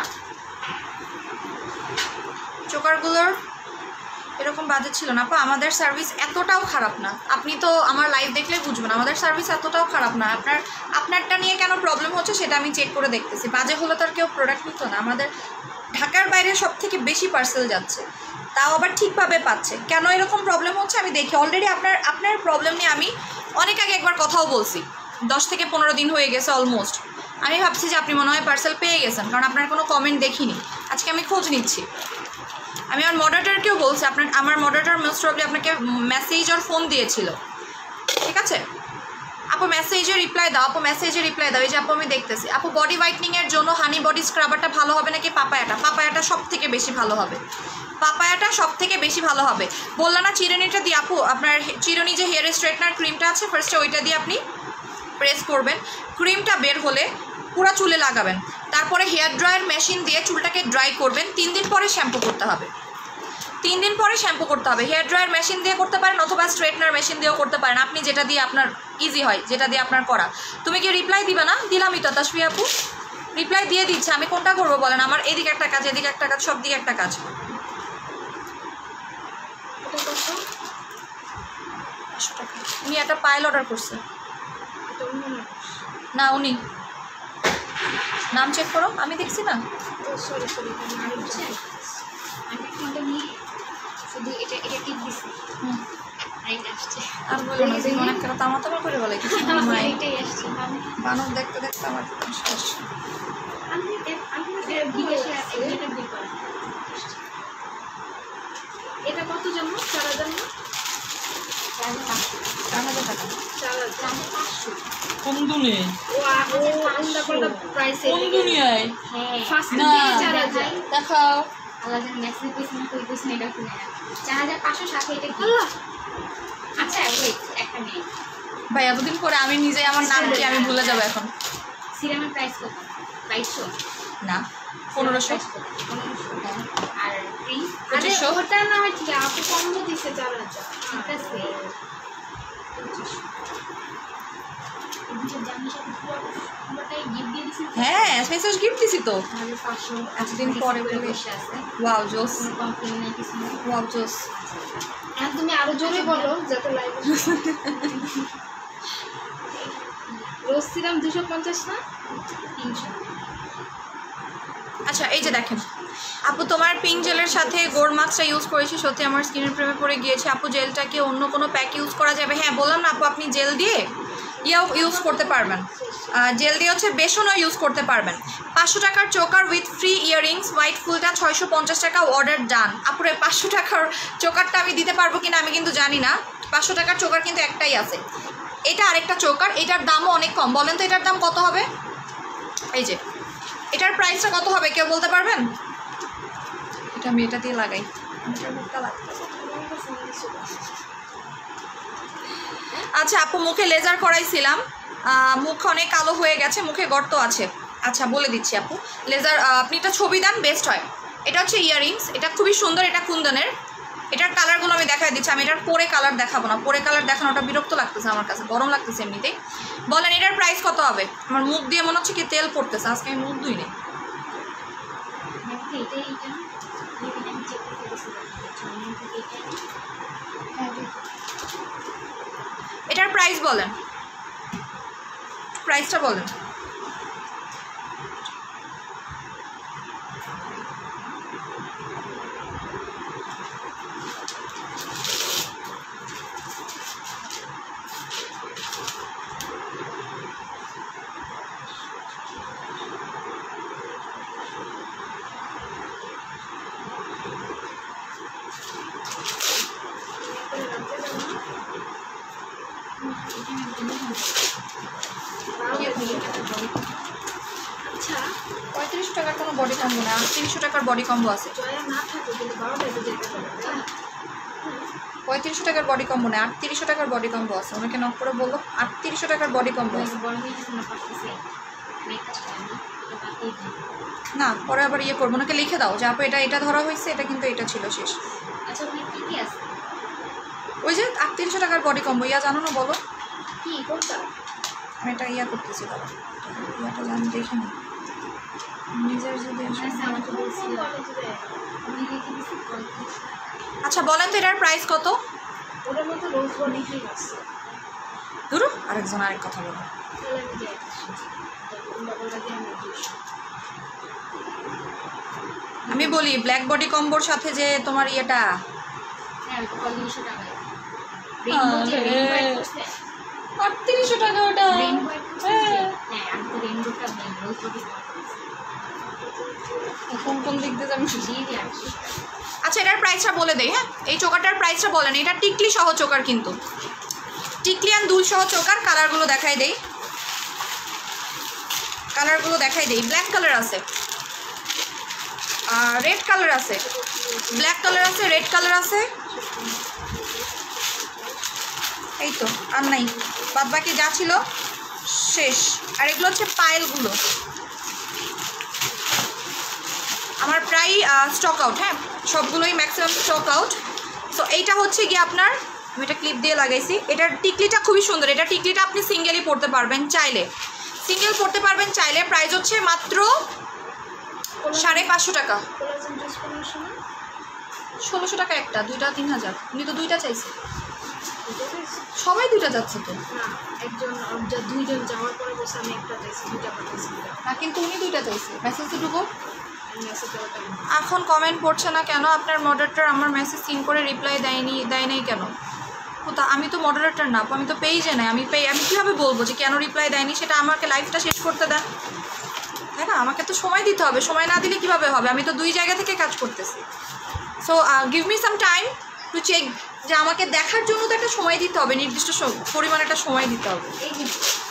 চোকারগুলোর এরকম বাজেট ছিল না আপু। আমাদের সার্ভিস এতটাও খারাপ না, আপনি তো আমার লাইভ দেখলে বুঝবেন আমাদের সার্ভিস এতটাও খারাপ না। আপনার আপনারটা নিয়ে কেন প্রবলেম হচ্ছে সেটা আমি চেক করে দেখতেছি। বাজে হলে তো আর কেউ প্রোডাক্ট নিত না। আমাদের ঢাকার বাইরে সব থেকে বেশি পার্সেল যাচ্ছে, তাও আবার ঠিকভাবে পাচ্ছে। কেন এরকম প্রবলেম হচ্ছে আমি দেখি। অলরেডি আপনার আপনার প্রবলেম নিয়ে আমি অনেক আগে একবার কথাও বলছি, দশ থেকে পনেরো দিন হয়ে গেছে অলমোস্ট। আমি ভাবছি যে আপনি মনে হয় পার্সেল পেয়ে গেছেন, কারণ আপনার কোনো কমেন্ট দেখিনি। আজকে আমি খোঁজ নিচ্ছি। আমি আমার মডারেটরকেও বলছি, আপনার আমার মডারেটর মোস্ট প্রবলি আপনাকে মেসেজ আর ফোন দিয়েছিল, ঠিক আছে। আপু মেসেজে রিপ্লাই দাও, আপু মেসেজে রিপ্লাই দাও। এই যে আপু আমি দেখতেছি। আপু বডি হোয়াইটনিংয়ের জন্য হানি বডি স্ক্রাবারটা ভালো হবে নাকি পাপায়াটা? পাপায়াটা সব থেকে বেশি ভালো হবে, পাপায়াটা সব থেকে বেশি ভালো হবে। বললাম না চিরুনিটা দিয়ে আপু, আপনার চিরুনি যে হেয়ার স্ট্রেটনার ক্রিমটা আছে ফার্স্টে ওইটা দিয়ে আপনি প্রেস করবেন। ক্রিমটা বের হলে পুরো চুলে লাগাবেন, তারপরে হেয়ার ড্রায়ার মেশিন দিয়ে চুলটাকে ড্রাই করবেন। তিন দিন পরে শ্যাম্পু করতে হবে, তিন দিন পরে শ্যাম্পু করতে হবে। হেয়ার ড্রায়ার মেশিন দিয়ে করতে পারেন অথবা স্ট্রেটনার মেশিন দিয়েও করতে পারেন, আপনি যেটা দিয়ে আপনার ইজি হয়, যেটা দিয়ে আপনার করা। তুমি কি রিপ্লাই দিবে না? দিলামই তো তাসফি আপু, রিপ্লাই দিয়ে দিচ্ছে। আমি কোনটা করবো বলেন? আমার এদিকে একটা কাজ, এদিকে একটা কাজ, সব দিকে একটা কাজ। পাঁচশো টাকা। উনি একটা পায়েল অর্ডার করছে এটা অন্য না। না, উনি নাম চেক করো, আমি দেখছি না। ও সরি সরি এটা না হচ্ছে। আমি ফোনটা নিয়ে শুধু এটা এটা টিপ দিছি। হুম, রাইট আসছে। আর বলো না, জীবন একটা তামা তামা করে বলে কিছু নাই। এটাই আসছে। আমি বানর দেখতে দেখতে আমার শেষ। আমি আমি বিকাশে এটা বিল করা। এটা কত জন্য? চার হাজার না? চার হাজার পাঁচশো। চার হাজার টাকা চার হাজার পাঁচশো। কোন দুনিয়ায়? ও ও উল্টা পাল্টা প্রাইসে। কোন দুনিয়ায়? হ্যাঁ ফার্স্ট না। চার হাজার। দেখাও। আল্লাহ জানে মেসেজ দিয়েছে না কই দিয়েছে না এটা শুনে না। চার হাজার পাঁচশো সাথে এটা কি? আল্লাহ। আচ্ছা ওয়েট একটা মিনিট। ভাই এতদিন পরে আমি নিজে আমার নাম কি আমি ভুলে যাবো এখন। সিরামের প্রাইস কত? বাইশশো। না, পনেরোশো। পনেরোশো। আর ক্রিম পঁচিশশো। ওটা না হয় ঠিক আছে, আপু কমও দিছে চার হাজার। ঠিক আছে। পঁচিশশো। হ্যাঁ, স্পেশাল গিফট দিছি তো। পাঁচশো এতদিন পরে বলে। বসে আছে। ওয়াও জোস, কমপ্লেন নাই কিছু না। ওয়াও জোস। এখন তুমি আরো জোরে বলো যাতে লাইভ রোজ সিরাম দুশো পঞ্চাশ না তিনশো। আচ্ছা এই যে দেখেন আপু, তোমার পিঙ্ক জেলের সাথে গোল্ড মাস্কটা ইউজ করেছি, সত্যি আমার স্কিনের প্রেমে পড়ে গিয়েছে। আপু জেলটাকে অন্য কোনো প্যাক ইউজ করা যাবে? হ্যাঁ বললাম না আপু, আপনি জেল দিয়ে ইয়াও ইউজ করতে পারবেন, জেল দিয়ে হচ্ছে বেসনও ইউজ করতে পারবেন। পাঁচশো টাকার choker with free earrings white ফুলটা ছয়শো পঞ্চাশ টাকা, অর্ডার ডান। আপুরে পাঁচশো টাকার চোকারটা আমি দিতে পারবো কিনা আমি কিন্তু জানি না। পাঁচশো টাকার চোকার কিন্তু একটাই আছে, এটা আরেকটা চোকার, এটার দামও অনেক কম। বলেন তো এটার দাম কত হবে? এই যে এটার প্রাইসটা কত হবে কেউ বলতে পারবেন? এটা আমি এটা দিয়ে লাগাই। আচ্ছা আপু, মুখে লেজার করাইছিলাম, মুখ অনেক কালো হয়ে গেছে, মুখে গর্ত আছে। আচ্ছা বলে দিচ্ছি আপু, লেজার আপনি একটা ছবি দেন বেস্ট হয়। এটা হচ্ছে ইয়াররিংস, এটা খুবই সুন্দর, এটা কুন্দনের। এটার কালারগুলো আমি দেখাই দিচ্ছি, আমি এটার পরে কালার দেখাবো না, পরে কালার দেখানোটা বিরক্ত লাগতেছে আমার কাছে, গরম লাগতেছে এমনিতেই। বলেন এটার প্রাইস কত হবে? আমার মুখ দিয়ে মনে হচ্ছে কি তেল পড়তেছে, আজকে আমি মুখ ধুই নেই। এটার প্রাইস বলেন, প্রাইসটা বলেন। আচ্ছা পঁয়ত্রিশশো টাকার কোনো বডি কম্বো না, আটত্রিশশো টাকার বডি কম্বো আছে। জয়া না থাকে কিন্তু বারোটা বেজে যেতে পারে। পঁয়ত্রিশশো টাকার বডি কম্বো না, আটত্রিশশো টাকার বডি কম্বো আছে। ওনাকে নক করে বলো আটত্রিশশো টাকার বডি কম্বো আছে। না পরে আবার ইয়ে করবো, ওনাকে লিখে দাও যে আপু এটা এটা ধরা হয়েছে, এটা কিন্তু এটা ছিল শেষ। আচ্ছা ওখানে কি কি আছে? ওই যে আটত্রিশশো টাকার বডি কম্বো, ইয়া জানো না বলো? কি কোনটা? আমি এটা ইয়া করতেছি, দাদা ইয়াটা জানি দেখি না নিজের যদি আচ্ছা আমাকে বলছিল আমি লিখে দিছি পঁয়ত্রিশ। আচ্ছা বলেন তো এটার প্রাইস কত? ওটার মধ্যে রোজ বডি ক্রিম আছে। ধরো আরেকজন আরেক কথা বলো। তাহলে আমি যাই ডাবলটা দিয়ে আমি দুশো। আমি বলি ব্ল্যাক বডি কম্বোর সাথে যে তোমার ইয়েটা হ্যাঁ ওটা পঁয়ত্রিশশো টাকা। আটত্রিশশো টাকা ওটা। হ্যাঁ আমি তো রেইনবোটা রোজ বডি কোন কোন দিক দিয়ে আমি দিয়ে দিয়ে আসছি। আচ্ছা এটার প্রাইসটা বলে দেই। হ্যাঁ এই চোকারটার প্রাইসটা বলেন। এটা টিকলি সহ চোকার, কিন্তু টিকলি আর দুল সহ চোকার। কালারগুলো দেখাই দেই, কালারগুলো দেখাই দেই। ব্ল্যাক কালার আছে, আর রেড কালার আছে, ব্ল্যাক কালার আছে, রেড কালার আছে, এই তো আর নাই, বাদ বাকি যা ছিল শেষ। আর এগুলো হচ্ছে পায়েলগুলো, আমার প্রায় স্টক আউট। হ্যাঁ সবগুলোই ম্যাক্সিমাম স্টক আউট। সো এইটা হচ্ছে গিয়ে আপনার, আমি এটা ক্লিপ দিয়ে লাগাইছি। এটার টিকলিটা খুবই সুন্দর, এটা টিকলিটা আপনি সিঙ্গেলই পরতে পারবেন চাইলে, সিঙ্গেল পরতে পারবেন চাইলে। প্রাইস হচ্ছে মাত্র সাড়ে পাঁচশো টাকা, ষোলোশো টাকা একটা, দুইটা তিন হাজার। উনি তো দুইটা চাইছে। সবাই দুইটা যাচ্ছে তো না একজন যা দুইজন যাওয়ার পরে বসে আমি একটা চাইছি দুইটা পাঠাইছি না, কিন্তু উনি দুইটা চাইছে মেসেজ ঢুকো। মেসেজ দেওয়াটা এখন কমেন্ট পড়ছে না কেন? আপনার মডারেটর আমার মেসেজ সিন করে রিপ্লাই দেয়নি দেয় নাই কেন? কোথা? আমি তো মডারেটর না, আমি তো পেজে নাই। আমি পেয়ে আমি কীভাবে বলবো যে কেন রিপ্লাই দেয়নি? সেটা আমাকে লাইভটা শেষ করতে দেন, তাই না? আমাকে তো সময় দিতে হবে, সময় না দিলে কীভাবে হবে? আমি তো দুই জায়গা থেকে কাজ করতেছি। So give me some time to check, যে আমাকে দেখার জন্য তো একটা সময় দিতে হবে, নির্দিষ্ট পরিমাণ একটা সময় দিতে হবে। এই যে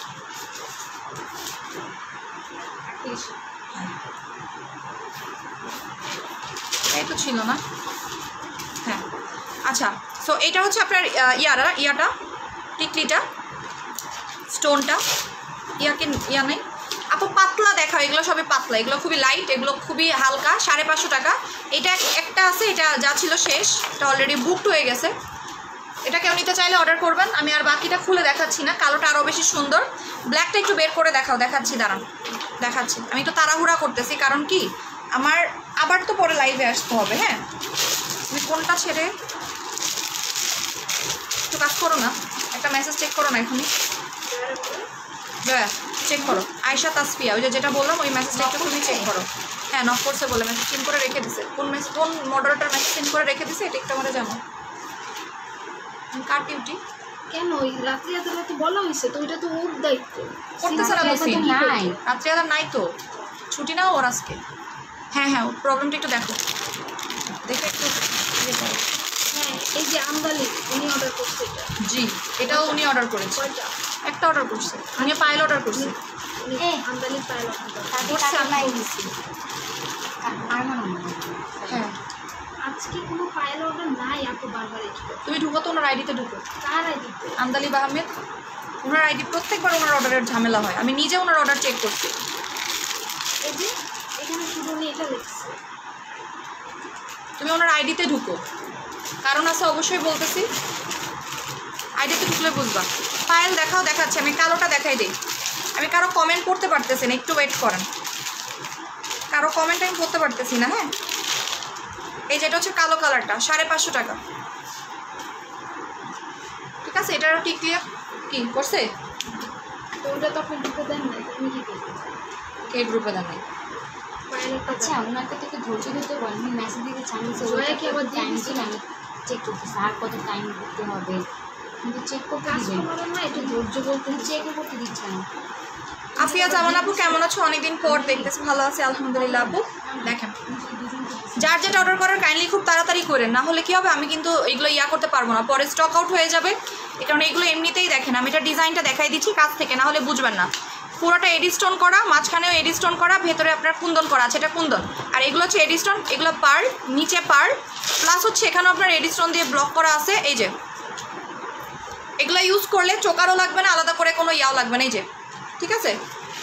এই তো ছিল না। হ্যাঁ আচ্ছা, সো এটা হচ্ছে আপনার ইয়ারা ইয়াটা টিকলিটা স্টোনটা ইয়াকে ইয়া নেই আপু, পাতলা দেখাও। এগুলো সবই পাতলা, এগুলো খুবই লাইট, এগুলো খুবই হালকা। সাড়ে পাঁচশো টাকা। এটা একটা আছে, এটা যা ছিল শেষ, এটা অলরেডি বুকড হয়ে গেছে। এটা কেউ নিতে চাইলে অর্ডার করবেন। আমি আর বাকিটা খুলে দেখাচ্ছি না, কালোটা আরও বেশি সুন্দর। ব্ল্যাকটা একটু বের করে দেখাও, দেখাচ্ছি, দাঁড়ান দেখাচ্ছি। আমি তো তাড়াহুড়া করতেছি, কারণ কি আমার আবার তো পরে লাইভে আসতে হবে। হ্যাঁ, তুমি কোনটা ছেড়ে একটু কাজ করো না, একটা মেসেজ চেক করো না এখনই, দয়া চেক করো। আয়শা তাসফিয়া, ওই যে যেটা বললাম ওই মেসেজটা একটু তুমি চেক করো। হ্যাঁ, নক করছে বলে মেসেজ সিন করে রেখে দিছে। কোন মেসেজ, কোন মডারেটর মেসেজ সিন করে রেখে দিছে এটা একটু আমাদের জানো। কার ডিউটি? কেন ওই রাত্রি এত রাতে বলা হয়েছে তো, ওইটা তো ওর দায়িত্ব। করতেছে না তো রাত্রি সিন, এত কি নাই করবে? রাত্রি আদার নাই তো, ছুটি নাও ওর আজকে। হ্যাঁ হ্যাঁ, প্রবলেমটা একটু দেখো, দেখে একটু ইয়ে করো। হ্যাঁ, এই যে আমদালি উনি অর্ডার করছে এটা। জি, এটাও উনি অর্ডার করেছে, কয়টা? একটা অর্ডার করছে, উনি পাইল অর্ডার করছে। উনি আমদালি পাইল অর্ডার করছে, আমি বলছি। হ্যাঁ, আজকে কোনো পাইল অর্ডার নাই, আপু বারবার একই কথা। তুমি ঢুকো তো ওনার আইডিতে ঢুকো। কার আইডিতে? আমদালিব আহমেদ, ওনার আইডি প্রত্যেকবার ওনার অর্ডারের ঝামেলা হয়। আমি নিজে ওনার অর্ডার চেক করছি। এই যে এখানে শুধু উনি এটা লিখছে। তুমি ওনার আইডিতে ঢুকো, কারণ আছে অবশ্যই বলতেছি। আইডিতে ঢুকলে বুঝবা। ফাইল দেখাও, দেখাচ্ছে। আমি কালোটা দেখাই দিই। আমি কারো কমেন্ট পড়তে পারতেছি না, একটু ওয়েট করেন। কারো কমেন্ট আমি পড়তে পারতেছি না। হ্যাঁ, এই যেটা হচ্ছে কালো কালারটা, সাড়ে পাঁচশো টাকা। ঠিক আছে, এটারও ঠিক ক্লিয়ার কি করছে? তো ওটা তো আপনি ঢুকে দেন না, তুমি কি করতে? কে গ্রুপে দেন নাই? পাইলটটা আচ্ছা, ওনাকে তো একটু ধৈর্য ধরতে বলেন। আমি মেসেজ দিতে চান যে জয়া কি আবার দিয়ে টাইম দিছে? ছিল, আমি চেক করতেছি আর কত টাইম করতে হবে, কিন্তু চেক করতে দিবেন, কাস্টমারের না একটু ধৈর্য বলতে কিন্তু চেকও করতে দিচ্ছে না। আফিয়া জামান আপু কেমন আছো? অনেকদিন পর দেখতেছি। ভালো আছে আলহামদুলিল্লাহ আপু। দেখেন, যার যেটা অর্ডার করার কাইন্ডলি খুব তাড়াতাড়ি করেন, না হলে কী হবে, আমি কিন্তু এগুলো ইয়া করতে পারবো না, পরে স্টক আউট হয়ে যাবে। এই কারণে এগুলো এমনিতেই দেখেন, আমি এটা ডিজাইনটা দেখাই দিচ্ছি কাছ থেকে, না হলে বুঝবেন না। পুরোটা এডিস্টোন করা, মাঝখানেও এডিস্টোন করা, ভেতরে আপনার কুন্দন করা আছে, এটা কুন্দন। আর এগুলো হচ্ছে এডিস্টোন, এগুলো পার, নিচে পার, প্লাস হচ্ছে এখানেও আপনার এডিস্টোন দিয়ে ব্লক করা আছে। এই যে এগুলো ইউজ করলে চোকারও লাগবে না, আলাদা করে কোনো ইয়াও লাগবে না। এই যে, ঠিক আছে,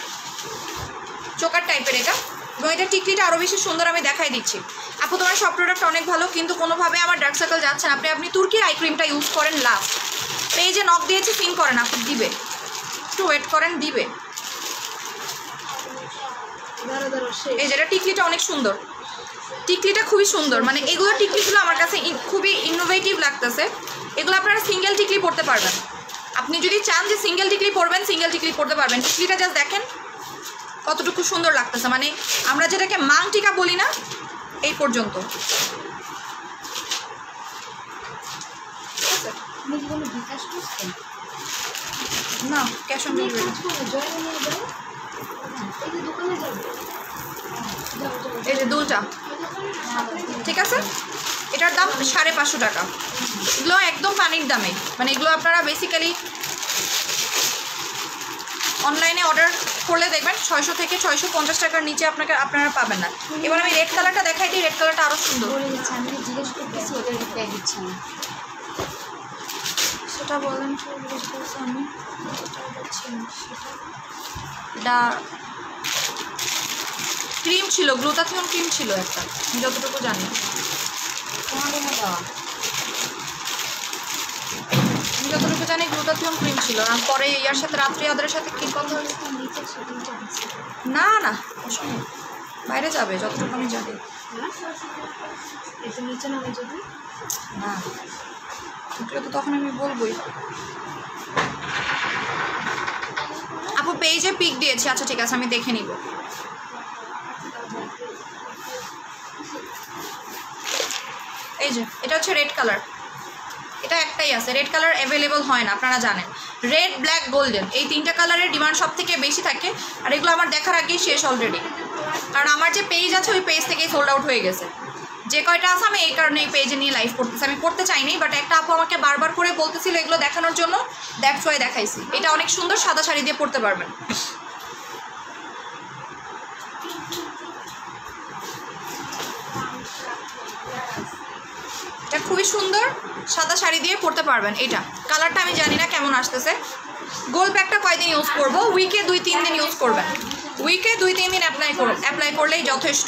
চোকার টাইপের এটা। এবং এটা টিকলিটা আরও বেশি সুন্দর, আমি দেখাই দিচ্ছি। আপু তোমার সব প্রোডাক্ট অনেক ভালো, কিন্তু কোনোভাবে আমার ডার্ক সার্কেল যাচ্ছে না। আপনি আপনি তুর্কির আই ক্রিমটা ইউজ করেন লাস্ট। পেজে নক দিয়েছি, সিন করেন, আপনি দিবে, একটু ওয়েট করেন, দিবে। দাঁড়া দাঁড়া শেষ। এই যেটা টিকলিটা অনেক সুন্দর, টিকলিটা খুবই সুন্দর। মানে এগুলো টিকলিগুলো আমার কাছে খুবই ইনোভেটিভ লাগতেছে। এগুলো আপনারা সিঙ্গেল টিকলি পড়তে পারবেন। আপনি যদি চান যে সিঙ্গেল টিকলি পরবেন, সিঙ্গেল টিকলি পড়তে পারবেন। টিকলিটা জাস্ট দেখেন কতটুকু সুন্দর লাগতেছে। মানে আমরা যেটাকে মাং টিকা বলি না, এই পর্যন্ত। আপনি কি কোনো বিকাশ করছেন? না, ক্যাশ অন তুমি এক ডেলিভারি। কাজ করো, জয়া নিয়ে যাও, এই যে দোকানে যাবে, যাও যাও এই যে দুলটা, ঠিক আছে, এটার দাম সাড়ে পাঁচশো টাকা। এগুলো একদম পানির দামে। মানে এগুলো আপনারা বেসিক্যালি অনলাইনে অর্ডার করলে দেখবেন ছয়শো থেকে ছয়শো পঞ্চাশ টাকার নিচে আপনাকে আপনারা পাবেন না। এবার আমি রেড কালারটা দেখাই দিই, রেড কালারটা আরও সুন্দর। বলে দিচ্ছে, আমি জিজ্ঞেস করতেছি, ওদের রিপ্লাই দিচ্ছে না। সেটা বলেন, জিজ্ঞেস করছি আমি, এটা ক্রিম ছিল, গ্লুটাথিয়ন ক্রিম ছিল একটা, আমি যতটুকু জানি। তোমার জন্য দেওয়া আমি যতটুকু জানি গ্লুটাথিয়ন ক্রিম ছিল। আর পরে ইয়ার সাথে রাত্রি আদারের সাথে কি কথা হলো? নিচে শুটিংটা আছে। না না, অসম্ভব, বাইরে যাবে যতটুকু আমি জানি। হ্যাঁ এটা নিচে নামে যদি না, উঠলে তো তখন আমি বলবোই। পেজে পিক দিয়েছি। আচ্ছা ঠিক আছে, আমি দেখে নিব। এই যে এটা হচ্ছে রেড কালার, এটা একটাই আছে, রেড কালার অ্যাভেলেবল হয় না, আপনারা জানেন। রেড, ব্ল্যাক, গোল্ডেন এই তিনটা কালারের ডিমান্ড সব থেকে বেশি থাকে, আর এগুলো আমার দেখার আগেই শেষ অলরেডি, কারণ আমার যে পেজ আছে ওই পেজ থেকেই সোল্ড আউট হয়ে গেছে। যে কয়টা আছে আমি এই কারণে এই পেজে নিয়ে লাইভ করতেছি। আমি করতে চাইনি, বাট একটা আপু আমাকে বারবার করে বলতেছিল এগুলো দেখানোর জন্য, দ্যাটস ওয়াই দেখাইছি। এটা অনেক সুন্দর, সাদা শাড়ি দিয়ে পরতে পারবেন। এটা খুবই সুন্দর, সাদা শাড়ি দিয়ে পরতে পারবেন। এটা কালারটা আমি জানি না কেমন আসতেছে। গোল্ড ব্যাগটা কয়দিন ইউজ করব? উইকে দুই তিন দিন ইউজ করবেন, উইকে দুই তিন দিন অ্যাপ্লাই করুন, অ্যাপ্লাই করলেই যথেষ্ট।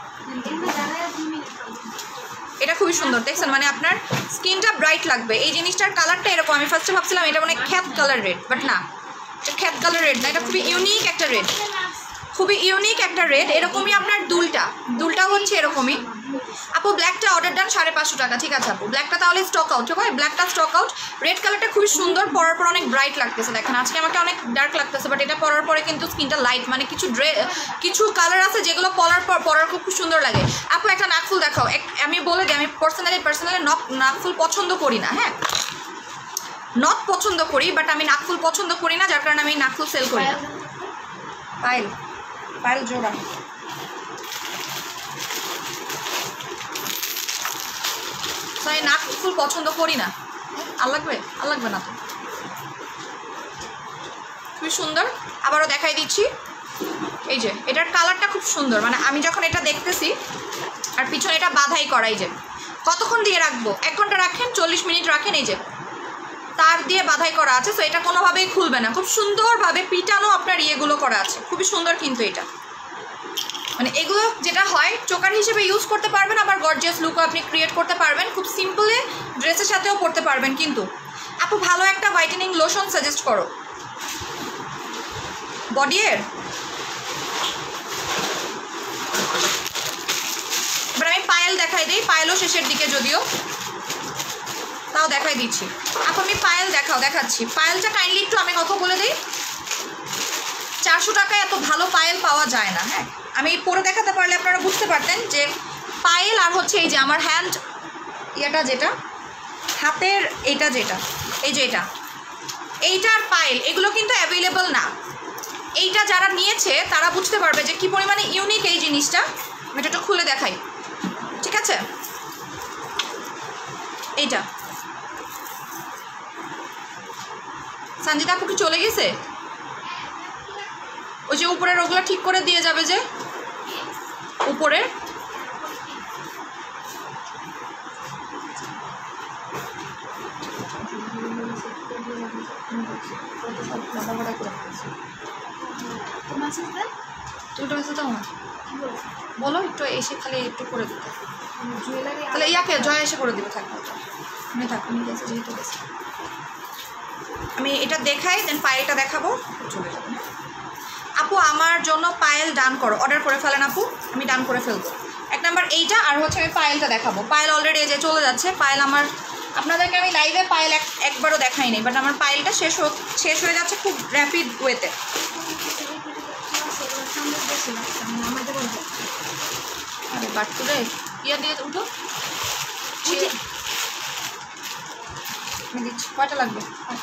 এটা খুবই সুন্দর, দেখছেন, মানে আপনার স্কিনটা ব্রাইট লাগবে। এই জিনিসটার কালারটা এরকম, আমি ফার্স্টে ভাবছিলাম এটা মানে খ্যাত কালার রেড, বাট না, এটা খ্যাত কালার রেড না, এটা খুবই ইউনিক একটা রেড, খুবই ইউনিক একটা রেড। এরকমই আপনার দুলটা, দুলটা হচ্ছে এরকমই। আপু ব্ল্যাকটা অর্ডার ডান সাড়ে পাঁচশো টাকা, ঠিক আছে আপু, ব্ল্যাকটা তাহলে স্টক আউট। ঠিক আছে, ব্ল্যাকটা স্টক আউট। রেড কালারটা খুবই সুন্দর, পরার পর অনেক ব্রাইট লাগতেছে। দেখেন আজকে আমাকে অনেক ডার্ক লাগতেছে, বাট এটা পরার পরে কিন্তু স্কিনটা লাইট, মানে কিছু ড্রে কিছু কালার আছে যেগুলো পরার পর পরার খুব সুন্দর লাগে। আপু একটা নাকফুল দেখাও। আমি বলে দিই, আমি পার্সোনালি পার্সোনালি নক নাকফুল পছন্দ করি না, হ্যাঁ নট পছন্দ করি, বাট আমি নাকফুল পছন্দ করি না, যার কারণে আমি নাকফুল সেল করি না। পায়েল, পায়েল জোড়া। আমি নাকফুল পছন্দ করি না। আর লাগবে? আর লাগবে না তো। খুবই সুন্দর, আবারও দেখাই দিচ্ছি। এই যে এটার কালারটা খুব সুন্দর, মানে আমি যখন এটা দেখতেছি, আর পিছনে এটা বাঁধাই করা। এই যে কতক্ষণ দিয়ে রাখবো? এক ঘন্টা রাখেন, চল্লিশ মিনিট রাখেন। এই যে তার দিয়ে বাঁধাই করা আছে, তো এটা কোনোভাবেই খুলবে না। খুব সুন্দরভাবে পিটানো আপনার ইয়েগুলো করা আছে, খুবই সুন্দর। কিন্তু এটা মানে এগুলো যেটা হয় চোকার হিসেবে ইউজ করতে পারবেন, আবার গর্জিয়াস লুকও আপনি ক্রিয়েট করতে পারবেন, খুব সিম্পলে ড্রেসের সাথেও পরতে পারবেন। কিন্তু আপু ভালো একটা হোয়াইটেনিং লোশন সাজেস্ট করো বডি এর। এবার আমি পায়েল দেখাই দিই, পায়েলও শেষের দিকে যদিও, তাও দেখাই দিচ্ছি। আপু আমি পায়েল দেখাও দেখাচ্ছি। পায়েলটা কাইন্ডলি একটু আমি কথা বলে দিই। চারশো টাকায় এত ভালো পায়েল পাওয়া যায় না। হ্যাঁ, আমি পরে দেখাতে পারলে আপনারা বুঝতে পারতেন যে পায়েল আর হচ্ছে এই যে আমার হ্যান্ড ইয়েটা, যেটা হাতের এটা, যেটা এই যে এটা, এইটার পায়েল, এগুলো কিন্তু অ্যাভেলেবল না। এইটা যারা নিয়েছে তারা বুঝতে পারবে যে কি পরিমাণে ইউনিক এই জিনিসটা। আমি এটা একটু খুলে দেখাই, ঠিক আছে? এইটা সঞ্জিতা আপু কি চলে গেছে? ওই যে উপরের ওগুলো ঠিক করে দিয়ে যাবে, যে উপরে বলো একটু এসে খালি একটু করে দিতে, তাহলে ইয়াকে জয় এসে করে দিবে। থাকবে আমি থাক, আমি গেছে যেহেতু গেছে। আমি এটা দেখাই, দেন পায়েলটা দেখাবো, চলে যাবো। আপু আমার জন্য পায়েল ডান করো, অর্ডার করে ফেলেন আপু, আমি ডান করে ফেলবো। এক নাম্বার এইটা, আর হচ্ছে আমি পায়েলটা দেখাবো। পায়েল অলরেডি এই যে চলে যাচ্ছে। পায়েল আমার, আপনাদেরকে আমি লাইভে পায়েল এক একবারও দেখাই নি, বাট আমার পায়েলটা শেষ শেষ হয়ে যাচ্ছে খুব র্যাপিড ওয়েতে। আরে বাট্টু রে, ইয়া দিয়ে উঠো, আমি দিচ্ছি। কয়টা লাগবে?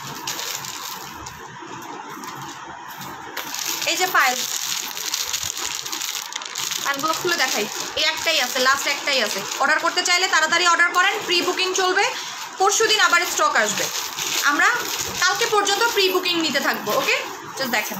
এই যে পায়েল, পায়েলগুলো খুলে দেখাই। এই একটাই আছে, লাস্ট একটাই আছে। অর্ডার করতে চাইলে তাড়াতাড়ি অর্ডার করেন, প্রি বুকিং চলবে। পরশু দিন আবার স্টক আসবে, আমরা কালকে পর্যন্ত প্রি বুকিং নিতে থাকবো। ওকে, জাস্ট দেখেন,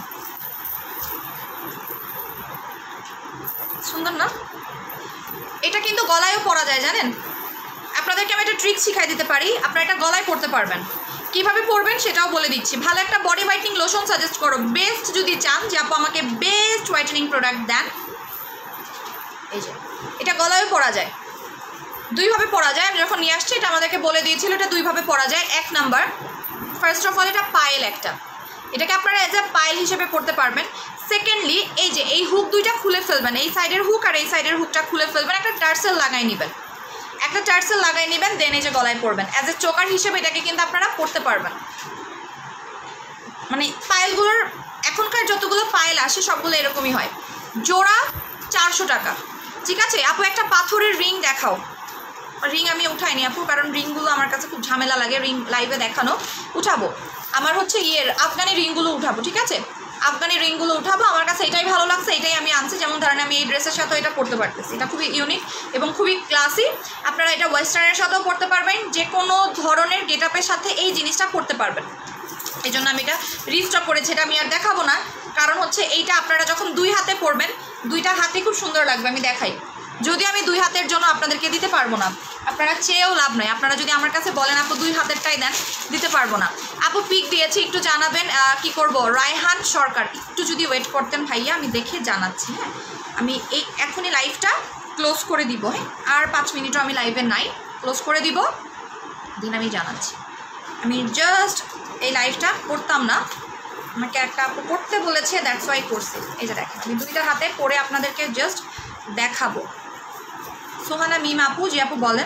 সুন্দর না? এটা কিন্তু গলায়ও পরা যায়, জানেন? আপনাদেরকে আমি একটা ট্রিক শিখাই দিতে পারি, আপনারা এটা গলায় পরতে পারবেন। কীভাবে পরবেন সেটাও বলে দিচ্ছি। ভালো একটা বডি হোয়াইটেনিং লোশন সাজেস্ট করো, বেস্ট যদি চান যে আপু আমাকে বেস্ট হোয়াইটেনিং প্রোডাক্ট দেন। এই যে এটা গলায়ও পরা যায়, দুইভাবে পরা যায়। আমি যখন নিয়ে আসছি এটা আমাদেরকে বলে দিয়েছিল এটা দুইভাবে পরা যায়। এক নাম্বার, ফার্স্ট অফ অল এটা পায়েল একটা, এটাকে আপনারা এজ এ পায়েল হিসেবে পরতে পারবেন। সেকেন্ডলি এই যে এই হুক দুইটা খুলে ফেলবেন, এই সাইডের হুক আর এই সাইডের হুকটা খুলে ফেলবেন, একটা টার্সেল লাগাই নেবেন, একটা টার্সেল লাগাই নেবেন, দেন এই যে গলায় পরবেন। অ্যাজ এ চোকার হিসেবে এটাকে কিন্তু আপনারা পরতে পারবেন। মানে পায়েলগুলোর এখনকার যতগুলো পায়েল আসে সবগুলো এরকমই হয়। জোড়া চারশো টাকা, ঠিক আছে আপু। একটা পাথরের রিং দেখাও। রিং আমি উঠাইনি আপু, কারণ রিংগুলো আমার কাছে খুব ঝামেলা লাগে রিং লাইভে দেখানো। উঠাবো আমার হচ্ছে ইয়ের আফগানি রিংগুলো উঠাবো, ঠিক আছে আফগানি রিংগুলো উঠাবো। আমার কাছে এটাই ভালো লাগছে, এটাই আমি আনছি। যেমন ধরেন আমি এই ড্রেসের সাথেও এটা পরতে পারতেছি, এটা খুবই ইউনিক এবং খুবই ক্লাসি। আপনারা এটা ওয়েস্টার্নের সাথেও পরতে পারবেন, যে কোনো ধরনের গেট আপের সাথে এই জিনিসটা পরতে পারবেন। এই জন্য আমি এটা রিস্টক করেছি, এটা আমি আর দেখাবো না। কারণ হচ্ছে এইটা আপনারা যখন দুই হাতে পরবেন, দুইটা হাতে খুব সুন্দর লাগবে। আমি দেখাই, যদি আমি দুই হাতের জন্য আপনাদেরকে দিতে পারবো না, আপনারা চেয়েও লাভ নাই। আপনারা যদি আমার কাছে বলেন আপু দুই হাতেরটাই দেন, দিতে পারবো না। আপু পিক দিয়েছি, একটু জানাবেন কি করব। রায়হান সরকার, একটু যদি ওয়েট করতেন ভাইয়া, আমি দেখে জানাচ্ছি। হ্যাঁ আমি এই এখনই লাইভটা ক্লোজ করে দিব। হ্যাঁ আর পাঁচ মিনিটও আমি লাইভে নাই, ক্লোজ করে দিব, দিন আমি জানাচ্ছি। আমি জাস্ট এই লাইভটা করতাম না, আমাকে একটা আপু করতে বলেছে, দ্যাটস ওয়াই করছি। এই যে দেখেন আমি দুইটা হাতে পরে আপনাদেরকে জাস্ট দেখাবো। সোহানা মিম আপু, জি আপু বলেন।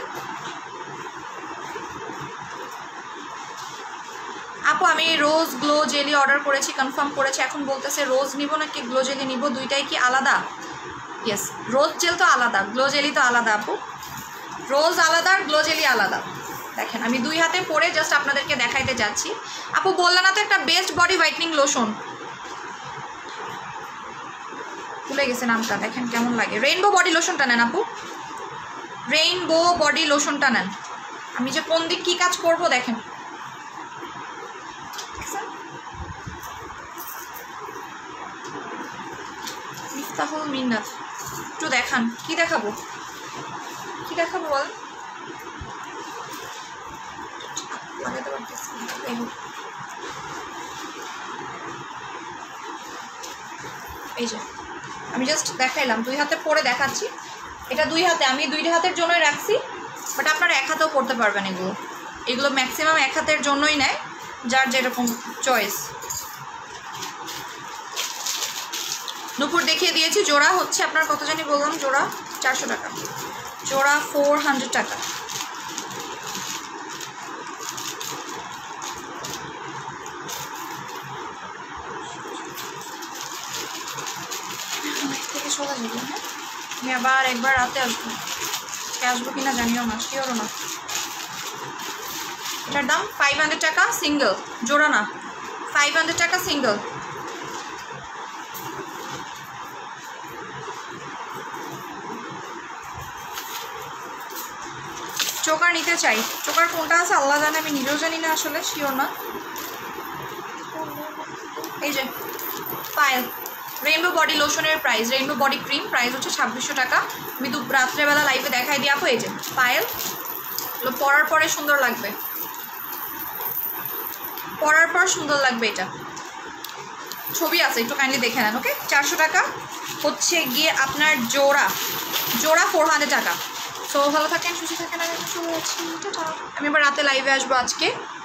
আপু আমি রোজ গ্লো জেলি অর্ডার করেছি, কনফার্ম করেছি। এখন বলতেছে রোজ নিব নাকি গ্লো জেলি নিব, দুইটাই কি আলাদা? ইয়েস, রোজ জেল তো আলাদা, গ্লো জেলি তো আলাদা আপু। রোজ আলাদা আর গ্লো জেলি আলাদা। দেখেন আমি দুই হাতে পরে জাস্ট আপনাদেরকে দেখাইতে যাচ্ছি। আপু বললেন না তো একটা বেস্ট বডি হোয়াইটনিং লোশন, ভুলে গেছে নামটা, দেখেন কেমন লাগে। রেইনবো বডি লোশনটা নেন আপু, রেইনবো বডি লোশনটা নেন। আমি যে কোন দিক কী কাজ করব দেখেন। মিফতাহুল মিন্নাত, একটু দেখান কি দেখাবো, কি দেখাবো বল। এই যে আমি জাস্ট দেখাইলাম, দুই হাতে পরে দেখাচ্ছি। এটা দুই হাতে, আমি দুইটা হাতের জন্যই রাখছি, বাট আপনারা এক হাতেও পড়তে পারবেন। এগুলো এগুলো ম্যাক্সিমাম এক হাতের জন্যই নেয়, যার যেরকম চয়েস। নুপুর দেখিয়ে দিয়েছি। জোড়া হচ্ছে আপনার কত জানি বললাম, জোড়া চারশো টাকা, জোড়া ফোর হান্ড্রেড টাকা। থেকে চলে যাবো। হ্যাঁ আমি আবার একবার রাতে আসবো, আসবো কিনা জানিও না, শিওরও না। এটার দাম ফাইভ হান্ড্রেড টাকা সিঙ্গেল, জোড়া না, ফাইভ হান্ড্রেড টাকা সিঙ্গেল। চোকার নিতে চাই, চোকার কোনটা আছে আল্লাহ জানে, আমি নিজেও জানি না আসলে, শিওর না। এই যে পায়েল রেইনবো বডি লোশনের price, rainbow body cream price হচ্ছে ছাব্বিশশো টাকা। আমি দু রাত্রেবেলা লাইভে দেখাই দিয়ে আপু। এই যে পায়েল, পরার পরে সুন্দর লাগবে, পরার পর সুন্দর লাগবে। এটা ছবি আছে, একটু কাইন্ডলি দেখে নেন। ওকে, চারশো টাকা হচ্ছে গিয়ে আপনার জোড়া, জোড়া ফোর হান্ড্রেড টাকা। সো ভালো থাকেন, সুস্থ থাকেন। আমি শুরু আছি, আমি এবার রাতে লাইভে আসবো আজকে।